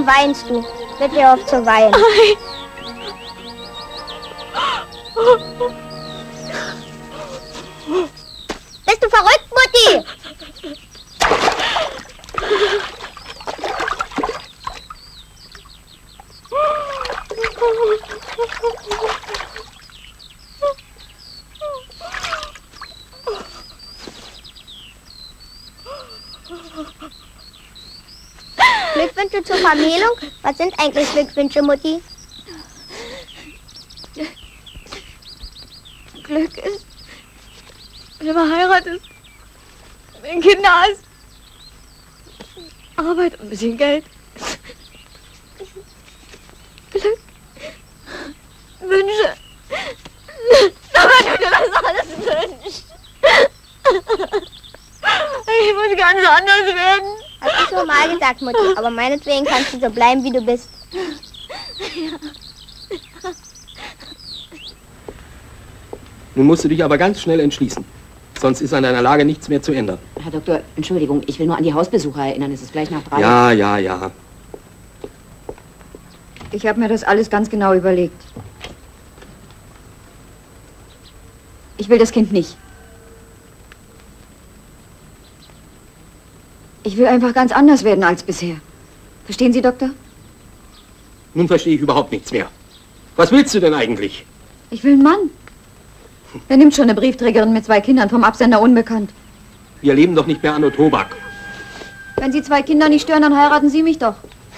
weinst du? Bitte hör auf zu weinen. Nein. Bist du verrückt, Mutti? Glückwünsche zur Vermählung? Was sind eigentlich Glückwünsche, Mutti? Glück ist, wenn du verheiratet, wenn du Kinder hast, Arbeit und ein bisschen Geld. Glück, Wünsche, aber du dir das alles wünschst. Ich muss ganz anders werden. Hast du so mal gesagt, Mutti, aber meinetwegen kannst du so bleiben, wie du bist. Ja. Nun musst du dich aber ganz schnell entschließen. Sonst ist an deiner Lage nichts mehr zu ändern. Herr Doktor, Entschuldigung, ich will nur an die Hausbesucher erinnern. Es ist gleich nach drei. Ja, ja, ja. Ich habe mir das alles ganz genau überlegt. Ich will das Kind nicht. Ich will einfach ganz anders werden als bisher. Verstehen Sie, Doktor? Nun verstehe ich überhaupt nichts mehr. Was willst du denn eigentlich? Ich will einen Mann. Wer nimmt schon eine Briefträgerin mit zwei Kindern vom Absender unbekannt? Wir leben doch nicht mehr anno Tobak. Wenn Sie zwei Kinder nicht stören, dann heiraten Sie mich doch.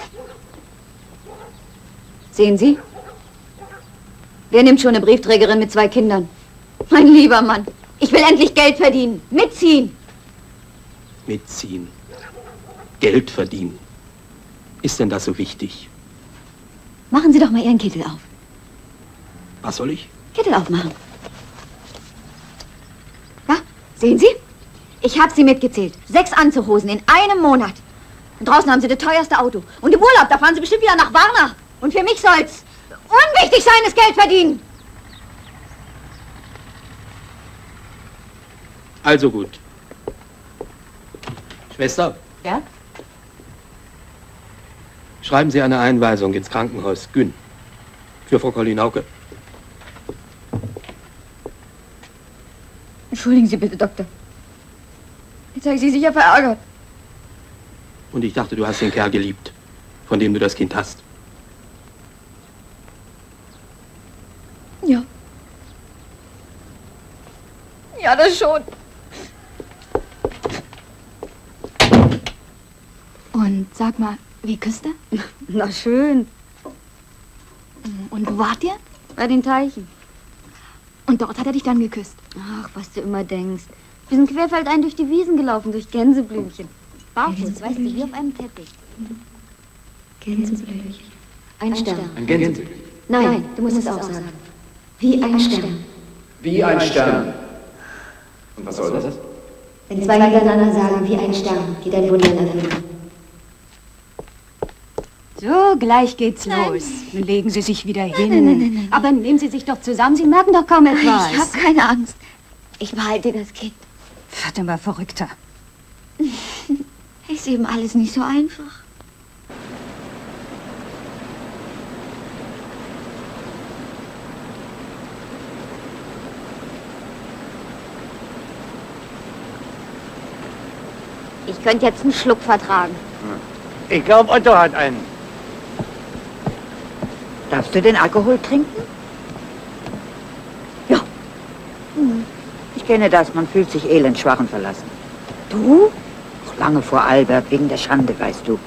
Sehen Sie? Wer nimmt schon eine Briefträgerin mit zwei Kindern? Mein lieber Mann, ich will endlich Geld verdienen. Mitziehen. Mitziehen. Geld verdienen. Ist denn das so wichtig? Machen Sie doch mal Ihren Kittel auf. Was soll ich? Kittel aufmachen. Ja, sehen Sie? Ich habe Sie mitgezählt. Sechs Anzughosen in einem Monat. Und draußen haben Sie das teuerste Auto. Und im Urlaub, da fahren Sie bestimmt wieder nach Warna. Und für mich soll's unwichtig sein, das Geld verdienen. Also gut. Schwester? Ja? Schreiben Sie eine Einweisung ins Krankenhaus Günn. Für Frau Kollinauke. Entschuldigen Sie bitte, Doktor. Jetzt habe ich Sie sicher verärgert. Und ich dachte, du hast den Kerl geliebt, von dem du das Kind hast. Ja. Ja, das schon. Und sag mal, wie küsst er? Na schön. Und wo wart ihr? Bei den Teichen. Und dort hat er dich dann geküsst? Ach, was du immer denkst. Wir sind querfeldein durch die Wiesen gelaufen, durch Gänseblümchen. Barfuß, weißt du, wie auf einem Teppich. Gänseblümchen. Ein Stern. Ein Gänseblümchen. Nein, du musst es auch sagen. Wie ein Stern. Wie ein Stern. Und was soll das? Wenn zwei miteinander sagen, wie ein Stern, geht ein Wunder in Erfüllung. So, gleich geht's Nein. los. Nun legen Sie sich wieder hin. Nein, nein, nein, nein. Aber nehmen Sie sich doch zusammen, Sie merken doch kaum etwas. Ich habe keine Angst. Ich behalte das Kind. Warte mal, Verrückter. Ist eben alles nicht so einfach. Ich könnte jetzt einen Schluck vertragen. Ich glaube, Otto hat einen. Darfst du den Alkohol trinken? Ja. Ich kenne das, man fühlt sich elend schwach und verlassen. Du? Noch lange vor Albert, wegen der Schande, weißt du.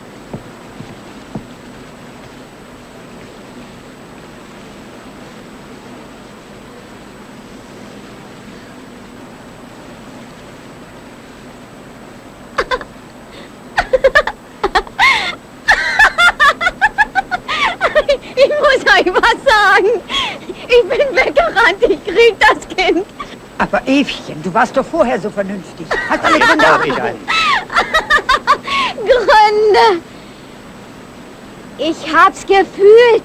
Ich muss euch was sagen. Ich bin weggerannt, ich krieg das Kind. Aber Evchen, du warst doch vorher so vernünftig. Hast alle Gründe abgehalten. Gründe. Ich hab's gefühlt.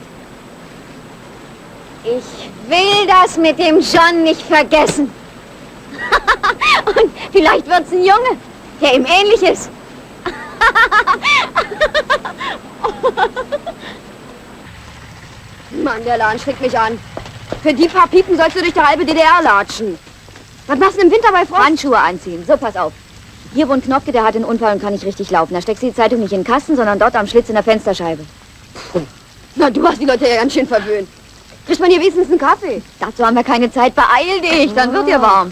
Ich will das mit dem John nicht vergessen. Und vielleicht wird's ein Junge, der ihm ähnlich ist. Mann, der Laden schreckt mich an. Für die paar Piepen sollst du durch die halbe D D R latschen. Was machst du im Winter bei Frost? Handschuhe anziehen. So, pass auf. Hier wohnt Knopke, der hat einen Unfall und kann nicht richtig laufen. Da steckst du die Zeitung nicht in den Kasten, sondern dort am Schlitz in der Fensterscheibe. Puh. Na, du hast die Leute ja ganz schön verwöhnt. Kriegt man hier wenigstens einen Kaffee? Dazu haben wir keine Zeit. Beeil dich, dann wird dir warm.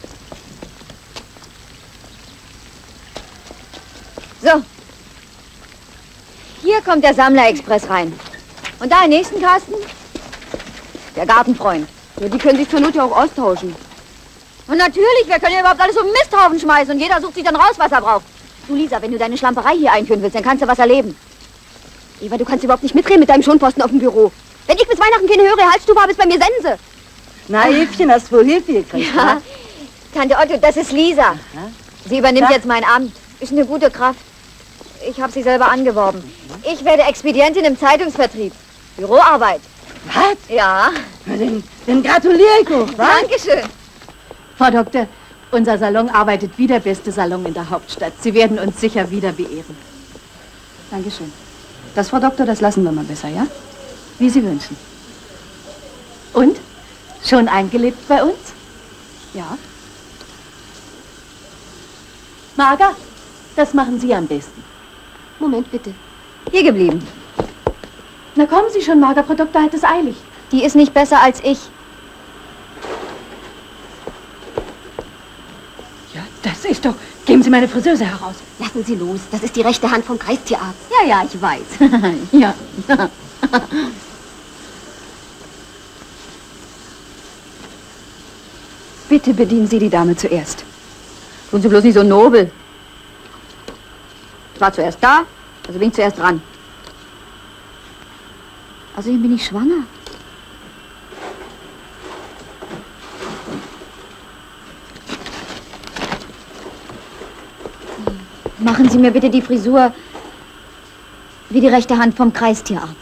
So. Hier kommt der Sammler-Express rein. Und da im nächsten Kasten der Gartenfreund. Ja, die können sich zur Not ja auch austauschen. Und natürlich, wir können ja überhaupt alles um den Misthaufen schmeißen und jeder sucht sich dann raus, was er braucht. Du, Lisa, wenn du deine Schlamperei hier einführen willst, dann kannst du was erleben. Eva, du kannst überhaupt nicht mitreden mit deinem Schonposten auf dem Büro. Wenn ich bis Weihnachten keine höhere Halsstufe habe, ist bei mir Sense. Na, Evchen, hast du wohl Hilfe gekriegt, Ja, ne? Tante Otto, das ist Lisa. Aha. Sie übernimmt Ja. jetzt mein Amt. Ist eine gute Kraft. Ich habe sie selber angeworben. Ich werde Expedientin im Zeitungsvertrieb. Büroarbeit. Was? Ja. Na, dann, dann gratuliere ich auch, was? Dankeschön. Frau Doktor, unser Salon arbeitet wie der beste Salon in der Hauptstadt. Sie werden uns sicher wieder beehren. Dankeschön. Das, Frau Doktor, das lassen wir mal besser, ja? Wie Sie wünschen. Und? Schon eingelebt bei uns? Ja. Marga, das machen Sie am besten. Moment, bitte. Hier geblieben. Na kommen Sie schon, Marga. Frau Doktor hat es eilig. Die ist nicht besser als ich. Ja, das ist doch... Geben Sie meine Friseuse heraus. Lassen Sie los. Das ist die rechte Hand vom Kreistierarzt. Ja, ja, ich weiß. ja. Bitte bedienen Sie die Dame zuerst. Tun Sie bloß nicht so nobel. Ich war zuerst da, also bin ich zuerst dran. Außerdem bin ich schwanger. Machen Sie mir bitte die Frisur wie die rechte Hand vom Kreistierarzt.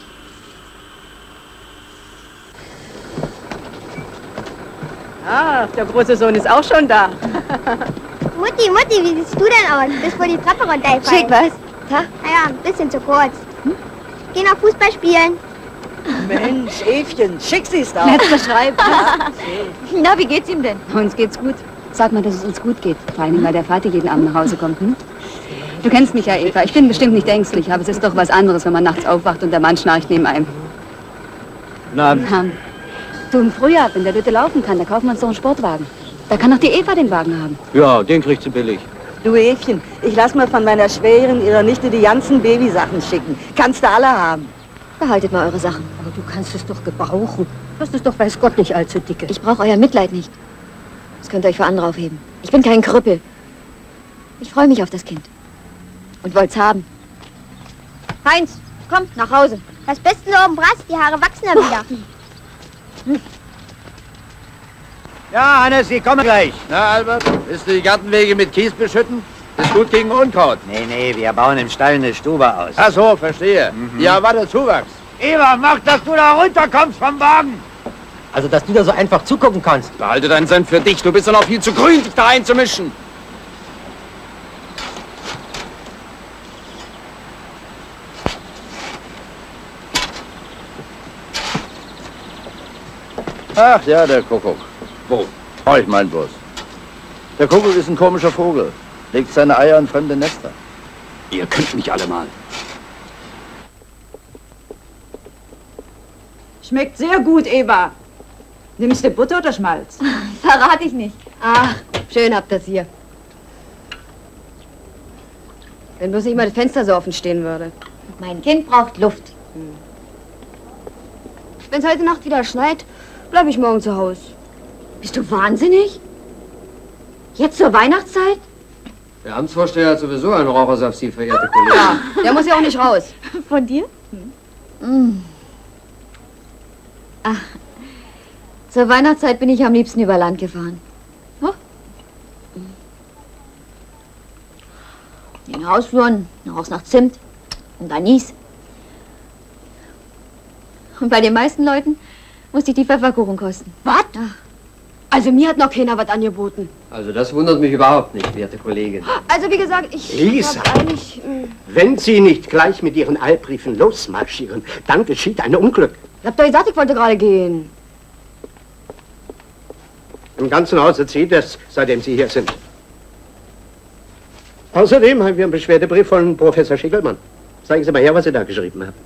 Ah, der große Sohn ist auch schon da. Mutti, Mutti, wie siehst du denn aus? Bist wohl die Treppe runtergefallen? Schick, was? Ha? Naja, ein bisschen zu kurz. Geh noch Fußball spielen. Mensch, Evchen, schick sie ist auch. Letzter Schreib. Na, wie geht's ihm denn? Uns geht's gut. Sag mal, dass es uns gut geht. Vor allem, weil der Vater jeden Abend nach Hause kommt, hm? Du kennst mich ja, Eva. Ich bin bestimmt nicht ängstlich, aber es ist doch was anderes, wenn man nachts aufwacht und der Mann schnarcht neben einem. Na, Ja. Du, im Frühjahr, wenn der Lütte laufen kann, da kaufen wir uns doch einen Sportwagen. Da kann doch die Eva den Wagen haben. ja, den kriegt sie billig. Du, Evchen, ich lass mal von meiner Schwägerin ihrer Nichte die ganzen Babysachen schicken. Kannst du alle haben. Behaltet mal eure Sachen. Aber du kannst es doch gebrauchen. Das ist doch, weiß Gott, nicht allzu dicke. Ich brauche euer Mitleid nicht. Das könnt ihr euch für andere aufheben. Ich bin kein Krüppel. Ich freue mich auf das Kind. Und wollt's haben. Heinz, komm, nach Hause. Was bist denn du oben brass? Die Haare wachsen ja wieder. Ja, Hannes, ich komme gleich. Na, Albert, willst du die Gartenwege mit Kies beschütten? Ist gut gegen Unkraut. Nee, nee, wir bauen im Stall eine Stube aus. Ach so, verstehe. Mhm. Ja, war der Zuwachs. Eva, mach, dass du da runterkommst vom Wagen. Also, dass du da so einfach zugucken kannst. Behalte deinen Senf für dich. Du bist doch noch viel zu grün, dich da einzumischen. Ach ja, der Kuckuck. Wo? Oh, ich mein bloß. Der Kuckuck ist ein komischer Vogel. Legt seine Eier in fremde Nester. Ihr könnt mich alle mal. Schmeckt sehr gut, Eva. Nimmst du Butter oder Schmalz? Verrate ich nicht. Ach, schön habt ihr's hier. Wenn bloß nicht mal das Fenster so offen stehen würde. Mein Kind braucht Luft. Wenn es heute Nacht wieder schneit, bleibe ich morgen zu Hause. Bist du wahnsinnig? Jetzt zur Weihnachtszeit? Der Amtsvorsteher hat sowieso einen Rauchersaft, Sie, verehrte Kollegin. Ja, der muss ja auch nicht raus. Von dir? Mm. Ach, zur Weihnachtszeit bin ich am liebsten über Land gefahren. Oh. In den Hausfluren, raus nach Zimt und Anis. Und bei den meisten Leuten musste ich die Pfefferkuchen kosten. Was? Ach, Also mir hat noch keiner was angeboten. Also das wundert mich überhaupt nicht, werte Kollegin. Also wie gesagt, ich Lisa, hab eigentlich... Mh, wenn Sie nicht gleich mit Ihren Eilbriefen losmarschieren, dann geschieht ein Unglück. ich hab doch gesagt, ich wollte gerade gehen. Im ganzen Hause zieht es, seitdem Sie hier sind. Außerdem haben wir einen Beschwerdebrief von Professor Schickelmann. Zeigen Sie mal her, was Sie da geschrieben haben.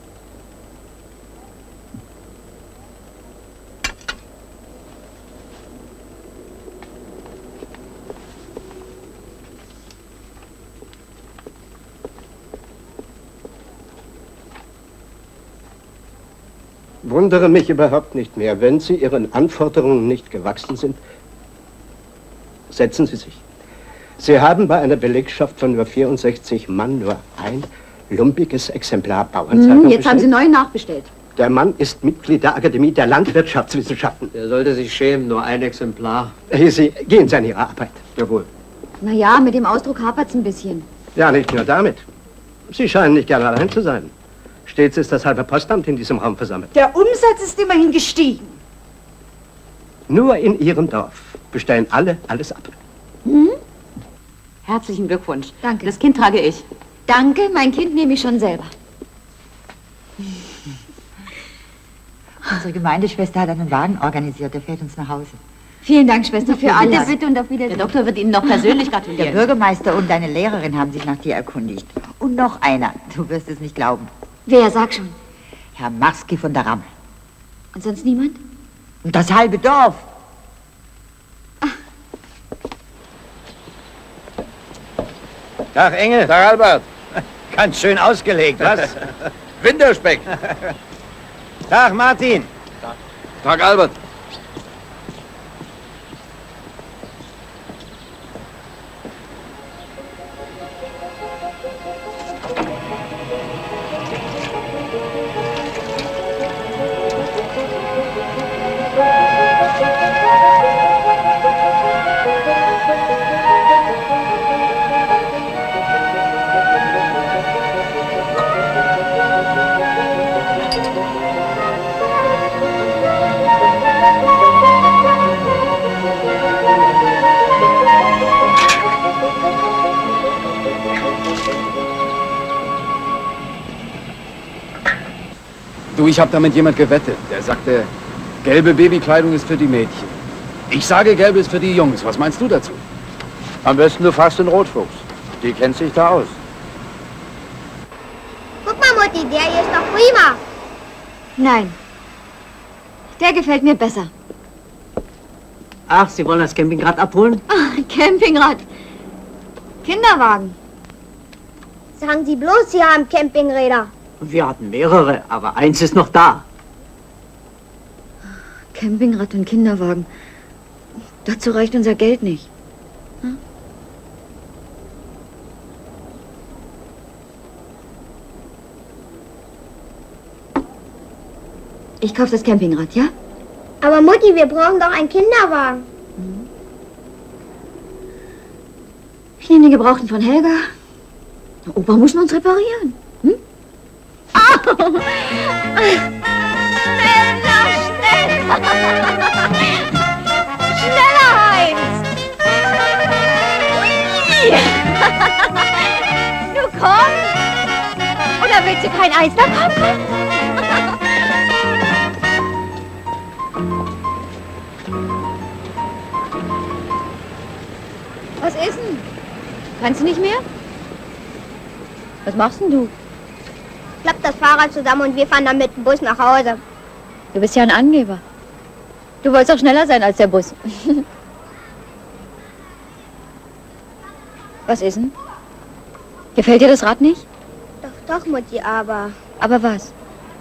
Wundere mich überhaupt nicht mehr. Wenn Sie Ihren Anforderungen nicht gewachsen sind, setzen Sie sich. Sie haben bei einer Belegschaft von nur vierundsechzig Mann nur ein lumpiges Exemplar Bauernzeitung Hm, jetzt haben Sie neu nachbestellt. Der Mann ist Mitglied der Akademie der Landwirtschaftswissenschaften. Er sollte sich schämen, nur ein Exemplar. Sie gehen Sie an Ihre Arbeit. Jawohl. Naja, mit dem Ausdruck hapert's ein bisschen. Ja, nicht nur damit. Sie scheinen nicht gerne allein zu sein. Stets ist das halbe Postamt in diesem Raum versammelt. Der Umsatz ist immerhin gestiegen. Nur in Ihrem Dorf bestellen alle alles ab. Hm? Herzlichen Glückwunsch. Danke. Das Kind trage ich. Danke, mein Kind nehme ich schon selber. Unsere Gemeindeschwester hat einen Wagen organisiert, der fährt uns nach Hause. Vielen Dank, Schwester, für Bitte, alles. bitte. Bitte und auf Wiedersehen. Der Doktor wird Ihnen noch persönlich Der gratulieren. Bürgermeister und deine Lehrerin haben sich nach dir erkundigt. Und noch einer, du wirst es nicht glauben. Wer, sag schon. Herr Marski von der Ramme. Und sonst niemand? Und das halbe Dorf. Tag, Engel. Tag, Albert. Ganz schön ausgelegt, was? Winterspeck. Tag, Martin. Tag, Albert. Du, ich habe da mit jemand gewettet. Der sagte, gelbe Babykleidung ist für die Mädchen. Ich sage, gelbe ist für die Jungs. Was meinst du dazu? Am besten du fragst den Rotfuchs. Die kennt sich da aus. Guck mal, Mutti, der hier ist doch prima. Nein. Der gefällt mir besser. Ach, Sie wollen das Campingrad abholen? Ach, Campingrad. Kinderwagen. Sagen Sie bloß, Sie haben Campingräder. Wir hatten mehrere, aber eins ist noch da. Campingrad und Kinderwagen. Dazu reicht unser Geld nicht. Hm? Ich kaufe das Campingrad, ja? Aber Mutti, wir brauchen doch einen Kinderwagen. Ich nehme den Gebrauchten von Helga. Der Opa muss uns reparieren. Hm? Oh. Schneller, schneller! Schneller, Heinz! Du komm! Oder willst du kein Eis? Na komm, komm! Was ist denn? Kannst du nicht mehr? Was machst denn du? Klappt das Fahrrad zusammen und wir fahren dann mit dem Bus nach Hause. Du bist ja ein Angeber. Du wolltest auch schneller sein als der Bus. Was ist denn? Gefällt dir das Rad nicht? Doch, doch, Mutti, aber... Aber was?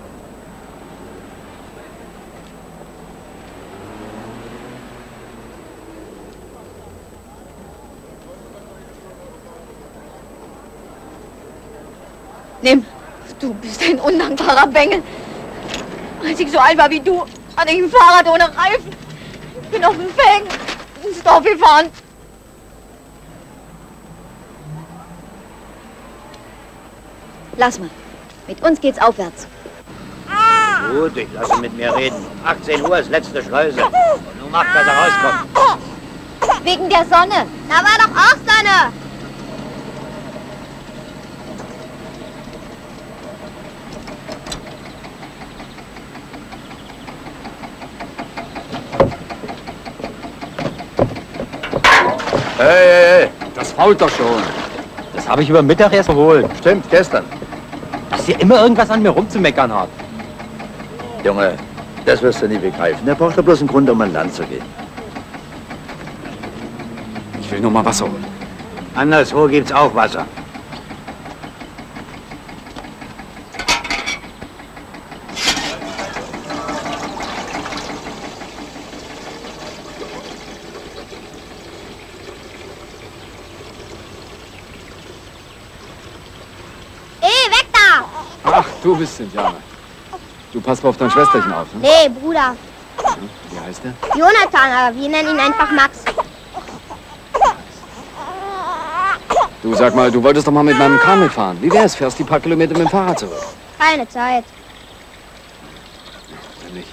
Nimm. Du bist ein undankbarer Bengel. Als ich so alt war wie du, hatte ich ein Fahrrad ohne Reifen. Ich bin auf dem Felgen ins Dorf gefahren. Lass mal. Mit uns geht's aufwärts. Gut, ich lasse mit mir reden. achtzehn Uhr ist letzte Schleuse. Und macht, dass er rauskommt. Wegen der Sonne. Da war doch auch Sonne. Hey, hey, hey. Das fault doch schon. Das habe ich über Mittag erst geholt. Stimmt, gestern. Dass ihr immer irgendwas an mir rumzumeckern habt. Junge, das wirst du nie begreifen. Der braucht doch bloß einen Grund, um an Land zu gehen. Ich will nur mal Wasser holen. Anderswo gibt's auch Wasser. Ach, du bist Indianer. Du passt mal auf dein Schwesterchen auf, ne? Nee, Bruder. Wie heißt der? Jonathan, aber wir nennen ihn einfach Max. Du, sag mal, du wolltest doch mal mit meinem Kahn mitfahren. Wie wär's? Fährst die paar Kilometer mit dem Fahrrad zurück? Keine Zeit. Wenn nicht.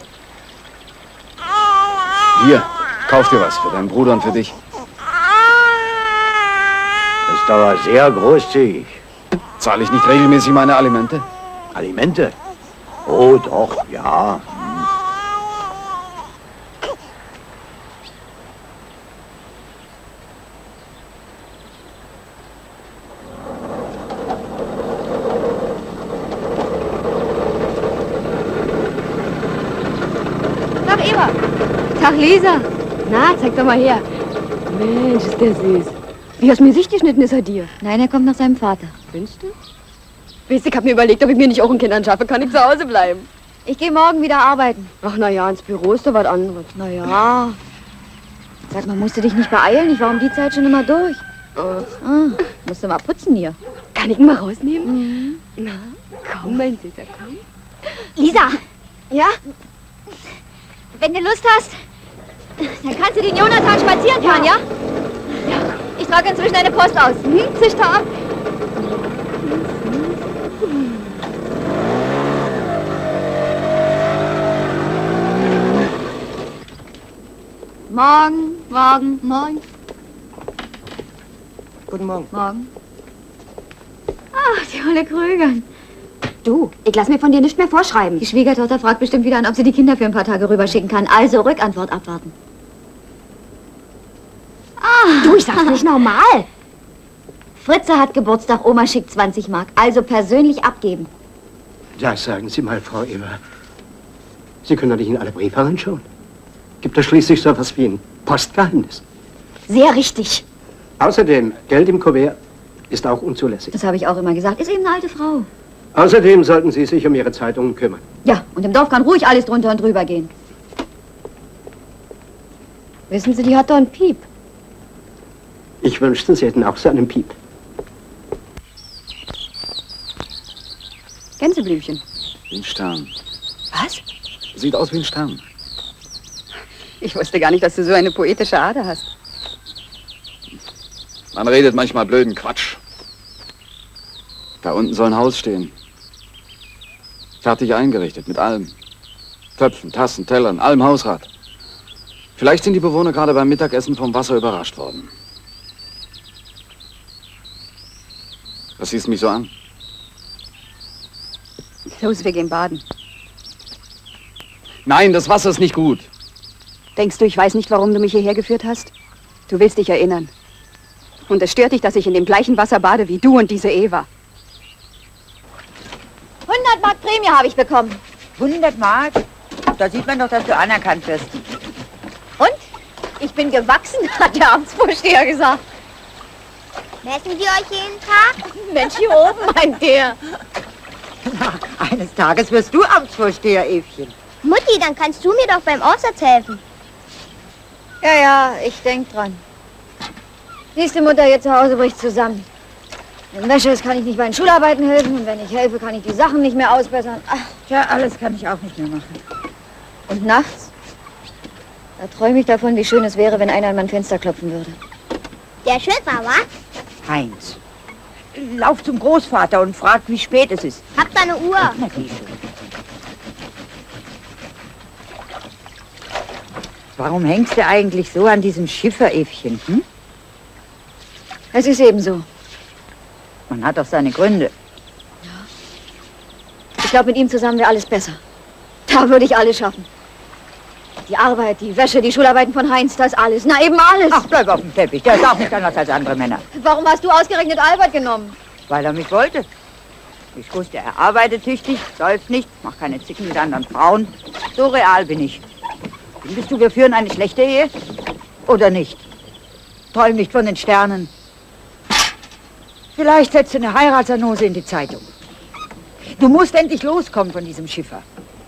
Hier, kauf dir was für deinen Bruder und für dich. Das ist aber sehr großzügig. Zahle ich nicht regelmäßig meine Alimente? Alimente? Oh, doch, ja. Tag, Eva. Tag, Lisa. Na, zeig doch mal her. Mensch, ist der süß. Wie hast du mir Sicht geschnitten, ist er dir? Nein, er kommt nach seinem Vater. Findest du? Weißt du, ich hab mir überlegt, ob ich mir nicht auch ein Kind anschaffe, kann ich zu Hause bleiben. Ich gehe morgen wieder arbeiten. Ach, na ja, ins Büro ist doch was anderes. Na ja. Sag mal, musst du dich nicht beeilen? Ich war um die Zeit schon immer durch. Oh. Ah, musst du mal putzen hier. Kann ich ihn mal rausnehmen? Mhm. Na, komm, mein Süßer, komm. Lisa, Ja? wenn du Lust hast, dann kannst du den Jonathan spazieren fahren, ja? Ja. Ich trage inzwischen eine Post aus. Hm? Zisch da ab. Morgen, morgen, morgen. Guten Morgen. Morgen. Ach, die Olle Krögern. Du, ich lass mir von dir nicht mehr vorschreiben. Die Schwiegertochter fragt bestimmt wieder an, ob sie die Kinder für ein paar Tage rüberschicken kann. Also Rückantwort abwarten. Ah. Du, ich sag's nicht normal. Fritze hat Geburtstag, Oma schickt zwanzig Mark. Also persönlich abgeben. Das sagen Sie mal, Frau Eber. Sie können doch nicht in alle Briefe reinschauen. Gibt es schließlich so etwas wie ein Postgeheimnis? Sehr richtig. Außerdem, Geld im Kuvert ist auch unzulässig. Das habe ich auch immer gesagt. Ist eben eine alte Frau. Außerdem sollten Sie sich um Ihre Zeitungen kümmern. Ja, und im Dorf kann ruhig alles drunter und drüber gehen. Wissen Sie, die hat doch einen Piep. Ich wünschte, Sie hätten auch so einen Piep. Gänseblümchen. Wie ein Stern. Was? Sieht aus wie ein Stern. Ich wusste gar nicht, dass du so eine poetische Ader hast. Man redet manchmal blöden Quatsch. Da unten soll ein Haus stehen. Fertig eingerichtet, mit allem. Töpfen, Tassen, Tellern, allem Hausrat. Vielleicht sind die Bewohner gerade beim Mittagessen vom Wasser überrascht worden. Was siehst du mich so an? Los, wir gehen baden. Nein, das Wasser ist nicht gut. Denkst du, ich weiß nicht, warum du mich hierher geführt hast? Du willst dich erinnern. Und es stört dich, dass ich in dem gleichen Wasser bade wie du und diese Eva. hundert Mark Prämie habe ich bekommen. hundert Mark? Da sieht man doch, dass du anerkannt wirst. Und? Ich bin gewachsen, hat der Amtsvorsteher gesagt. Messen Sie euch jeden Tag? Mensch, hier oben, meint der. Na, eines Tages wirst du Amtsvorsteher, Evchen. Mutti, dann kannst du mir doch beim Aussatz helfen. Ja, ja, ich denk dran. Nächste Mutter hier zu Hause bricht zusammen. Wenn Wäsche ist, kann ich nicht bei den Schularbeiten helfen. Und wenn ich helfe, kann ich die Sachen nicht mehr ausbessern. Ach. Tja, alles kann ich auch nicht mehr machen. Und nachts? Da träume ich davon, wie schön es wäre, wenn einer an mein Fenster klopfen würde. Der Schiffer, was? Heinz, lauf zum Großvater und frag, wie spät es ist. Habt ihr eine Uhr? Na, geh schon. Warum hängst du eigentlich so an diesem Schiffer, Evchen? Hm? Es ist eben so. Man hat doch seine Gründe. Ich glaube, mit ihm zusammen wäre alles besser. Da würde ich alles schaffen. Die Arbeit, die Wäsche, die Schularbeiten von Heinz, das alles. Na, eben alles. Ach, bleib auf dem Teppich. Der ist auch nicht anders als andere Männer. Warum hast du ausgerechnet Albert genommen? Weil er mich wollte. Ich wusste, er arbeitet tüchtig, säuft nicht, macht keine Zicken mit anderen Frauen. So real bin ich. Findest du, wir führen eine schlechte Ehe? Oder nicht? Träum nicht von den Sternen. Vielleicht setzt du eine Heiratsannonce in die Zeitung. Du musst endlich loskommen von diesem Schiffer.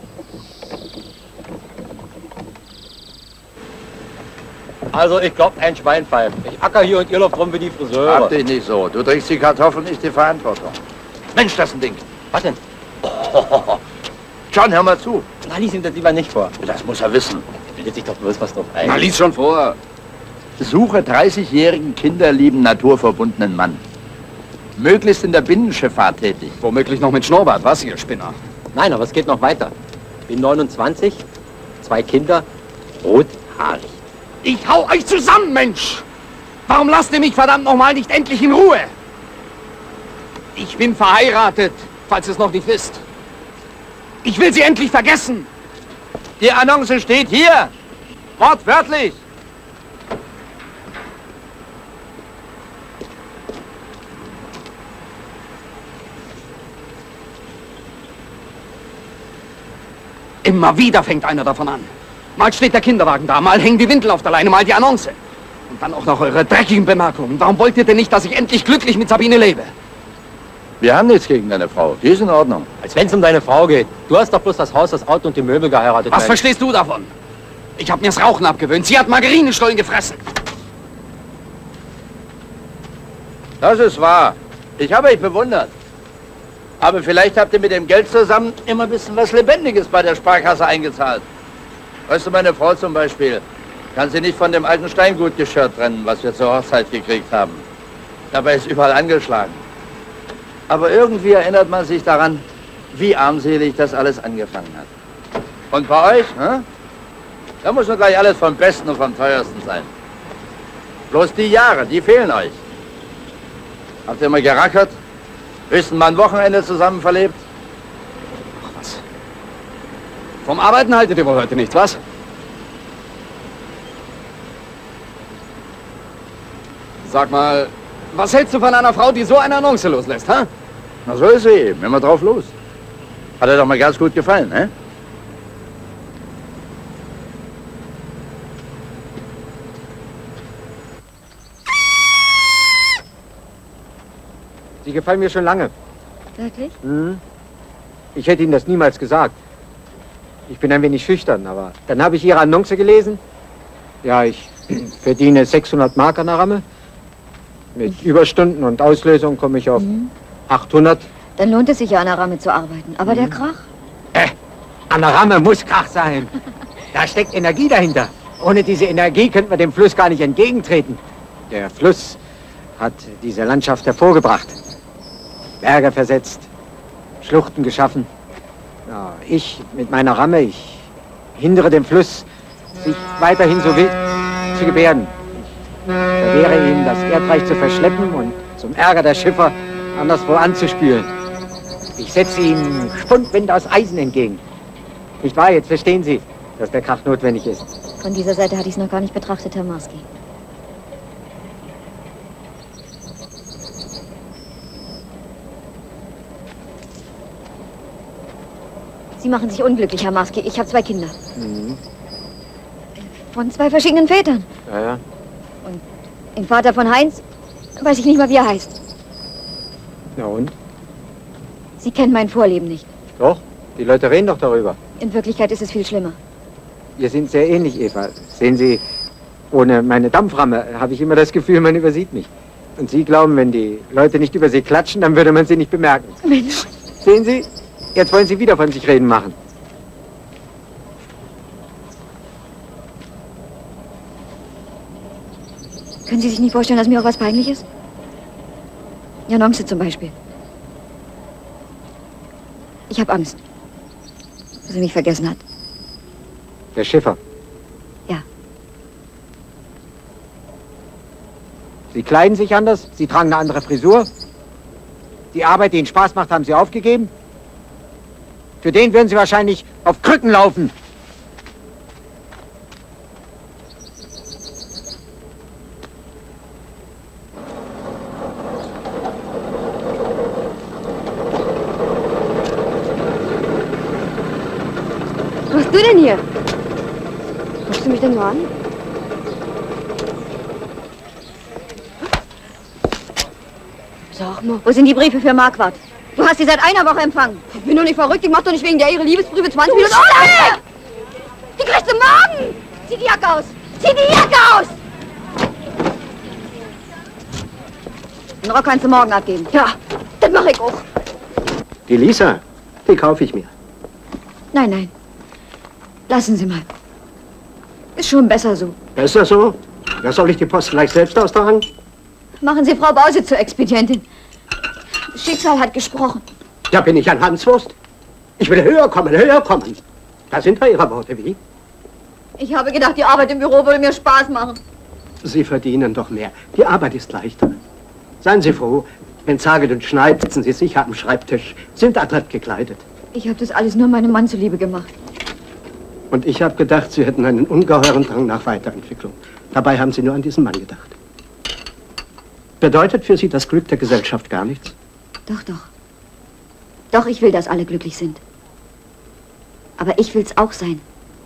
Also, ich glaub, ein Schwein pfeift. Ich acker hier und ihr lauft rum wie die Friseure. Hab dich nicht so. Du trägst die Kartoffeln, nicht die Verantwortung. Mensch, das ist ein Ding. Was denn? Oh, John, hör mal zu. Na, lies ihm das lieber nicht vor. Das muss er wissen. Bildet sich doch bloß was drauf ein. Na, lies schon vor. Suche dreißigjährigen, kinderlieben, naturverbundenen Mann. Möglichst in der Binnenschifffahrt tätig. Womöglich noch mit Schnurrbart, was, ihr Spinner? Nein, aber es geht noch weiter. Bin neunundzwanzig, zwei Kinder, rothaarig. Ich hau euch zusammen, Mensch! Warum lasst ihr mich verdammt nochmal nicht endlich in Ruhe? Ich bin verheiratet, falls ihr es noch nicht wisst. Ich will sie endlich vergessen. Die Annonce steht hier. Wortwörtlich. Immer wieder fängt einer davon an. Mal steht der Kinderwagen da, mal hängen die Windel auf der Leine, mal die Annonce. Und dann auch noch eure dreckigen Bemerkungen. Warum wollt ihr denn nicht, dass ich endlich glücklich mit Sabine lebe? Wir haben nichts gegen deine Frau. Die ist in Ordnung. Als wenn es um deine Frau geht. Du hast doch bloß das Haus, das Auto und die Möbel geheiratet. Was Mensch. verstehst du davon? Ich habe mir das Rauchen abgewöhnt. Sie hat Margarinestollen gefressen. Das ist wahr. Ich habe euch bewundert. Aber vielleicht habt ihr mit dem Geld zusammen immer ein bisschen was Lebendiges bei der Sparkasse eingezahlt. Weißt du, meine Frau zum Beispiel, kann sie nicht von dem alten Steingutgeschirr trennen, was wir zur Hochzeit gekriegt haben. Dabei ist überall angeschlagen. Aber irgendwie erinnert man sich daran, wie armselig das alles angefangen hat. Und bei euch, hm? Da muss nur gleich alles vom Besten und vom Teuersten sein. Bloß die Jahre, die fehlen euch. Habt ihr mal gerackert? Höchstens mal ein Wochenende zusammen verlebt? Ach was. Vom Arbeiten haltet ihr wohl heute nichts, was? Sag mal, was hältst du von einer Frau, die so eine Annonce loslässt, ha? Na so ist sie eben, immer drauf los. Hat dir doch mal ganz gut gefallen, ne? Sie gefallen mir schon lange. Wirklich? Hm. Ich hätte Ihnen das niemals gesagt. Ich bin ein wenig schüchtern, aber dann habe ich Ihre Annonce gelesen. Ja, ich verdiene sechshundert Mark an der Ramme. Mit Überstunden und Auslösung komme ich auf Mhm. achthundert. Dann lohnt es sich ja, an der Ramme zu arbeiten. Aber der Krach? Äh, an der Ramme muss Krach sein. Da steckt Energie dahinter. Ohne diese Energie könnten wir dem Fluss gar nicht entgegentreten. Der Fluss hat diese Landschaft hervorgebracht. Berge versetzt, Schluchten geschaffen. Ja, ich mit meiner Ramme, ich hindere den Fluss, sich weiterhin so wild zu gebärden. Ich verwehre ihm, das Erdreich zu verschleppen und zum Ärger der Schiffer anderswo anzuspülen. Ich setze ihm Spundwind aus Eisen entgegen. Nicht wahr? Jetzt verstehen Sie, dass der Krach notwendig ist. Von dieser Seite hatte ich es noch gar nicht betrachtet, Herr Marski. Sie machen sich unglücklich, Herr Marski. Ich habe zwei Kinder. Mhm. Von zwei verschiedenen Vätern. Ja, ja. Und den Vater von Heinz weiß ich nicht mal, wie er heißt. Na und? Sie kennen mein Vorleben nicht. Doch, die Leute reden doch darüber. In Wirklichkeit ist es viel schlimmer. Wir sind sehr ähnlich, Eva. Sehen Sie, ohne meine Dampframme habe ich immer das Gefühl, man übersieht mich. Und Sie glauben, wenn die Leute nicht über Sie klatschen, dann würde man sie nicht bemerken. Mensch. Sehen Sie, jetzt wollen Sie wieder von sich reden machen. Können Sie sich nicht vorstellen, dass mir auch was peinlich ist? Die Annonce zum Beispiel. Ich habe Angst, dass er mich vergessen hat. Der Schiffer. Ja. Sie kleiden sich anders, Sie tragen eine andere Frisur. Die Arbeit, die Ihnen Spaß macht, haben Sie aufgegeben. Für den würden Sie wahrscheinlich auf Krücken laufen. Was machst du denn hier? Guckst du mich denn nur an? Sag mal, wo sind die Briefe für Marquardt? Du hast sie seit einer Woche empfangen. Ich bin doch nicht verrückt, ich mach doch nicht wegen der ihre Liebesbriefe zwanzig Minuten... Oh, die kriegst du morgen! Zieh die Jacke aus! Zieh die Jacke aus! Den Rock kannst du morgen abgeben. Ja, das mache ich auch. Die Lisa, die kaufe ich mir. Nein, nein. Lassen Sie mal. Ist schon besser so. Besser so? Da soll ich die Post gleich selbst austragen? Machen Sie Frau Bause zur Expedientin. Das Schicksal hat gesprochen. Da bin ich ein Hanswurst. Ich will höher kommen, höher kommen. Da sind wir Ihre Worte, wie? Ich habe gedacht, die Arbeit im Büro würde mir Spaß machen. Sie verdienen doch mehr. Die Arbeit ist leichter. Seien Sie froh, wenn es hagelt und schneit, sitzen Sie sicher am Schreibtisch, sind adrett gekleidet. Ich habe das alles nur meinem Mann zuliebe gemacht. Und ich habe gedacht, Sie hätten einen ungeheuren Drang nach Weiterentwicklung. Dabei haben Sie nur an diesen Mann gedacht. Bedeutet für Sie das Glück der Gesellschaft gar nichts? Doch, doch. Doch, ich will, dass alle glücklich sind. Aber ich will's auch sein.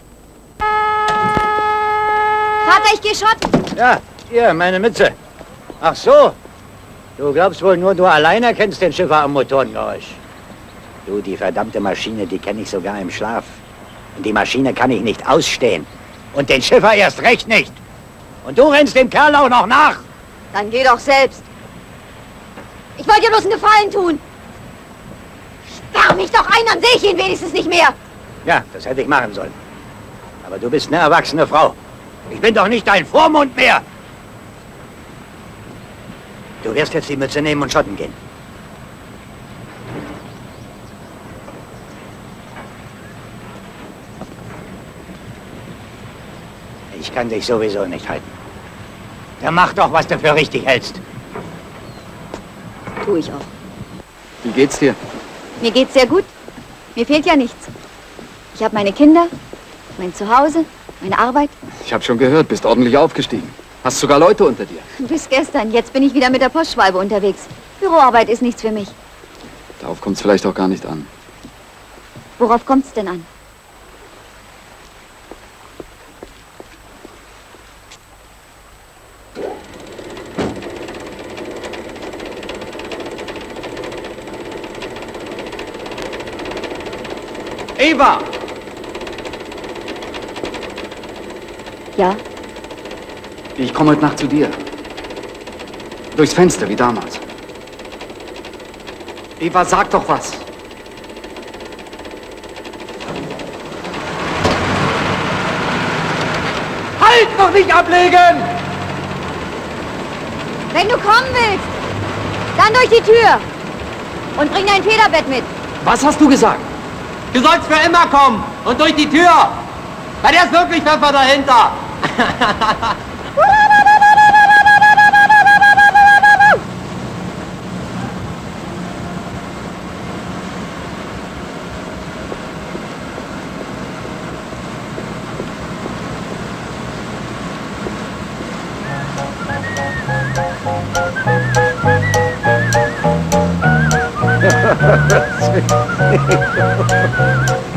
Vater, ich geh shotten. Ja, hier, meine Mütze. Ach so. Du glaubst wohl nur, du allein erkennst den Schiffer am Motorengeräusch. Du, die verdammte Maschine, die kenne ich sogar im Schlaf. Und die Maschine kann ich nicht ausstehen. Und den Schiffer erst recht nicht. Und du rennst dem Kerl auch noch nach. Dann geh doch selbst. Ich wollte dir bloß einen Gefallen tun. Sperr mich doch ein, dann sehe ich ihn wenigstens nicht mehr. Ja, das hätte ich machen sollen. Aber du bist eine erwachsene Frau. Ich bin doch nicht dein Vormund mehr. Du wirst jetzt die Mütze nehmen und shotten gehen. Ich kann dich sowieso nicht halten. Dann mach doch, was du für richtig hältst. Tu ich auch. Wie geht's dir? Mir geht's sehr gut. Mir fehlt ja nichts. Ich habe meine Kinder, mein Zuhause, meine Arbeit. Ich habe schon gehört, bist ordentlich aufgestiegen. Hast sogar Leute unter dir. Bis gestern. Jetzt bin ich wieder mit der Postschwalbe unterwegs. Büroarbeit ist nichts für mich. Darauf kommt's vielleicht auch gar nicht an. Worauf kommt's denn an? Eva! Ja? Ich komme heute Nacht zu dir. Durchs Fenster, wie damals. Eva, sag doch was. Halt, noch nicht ablegen! Wenn du kommen willst, dann durch die Tür. Und bring dein Federbett mit. Was hast du gesagt? Du sollst für immer kommen und durch die Tür. Weil der ist wirklich Pfeffer dahinter. Ha ha ha ha!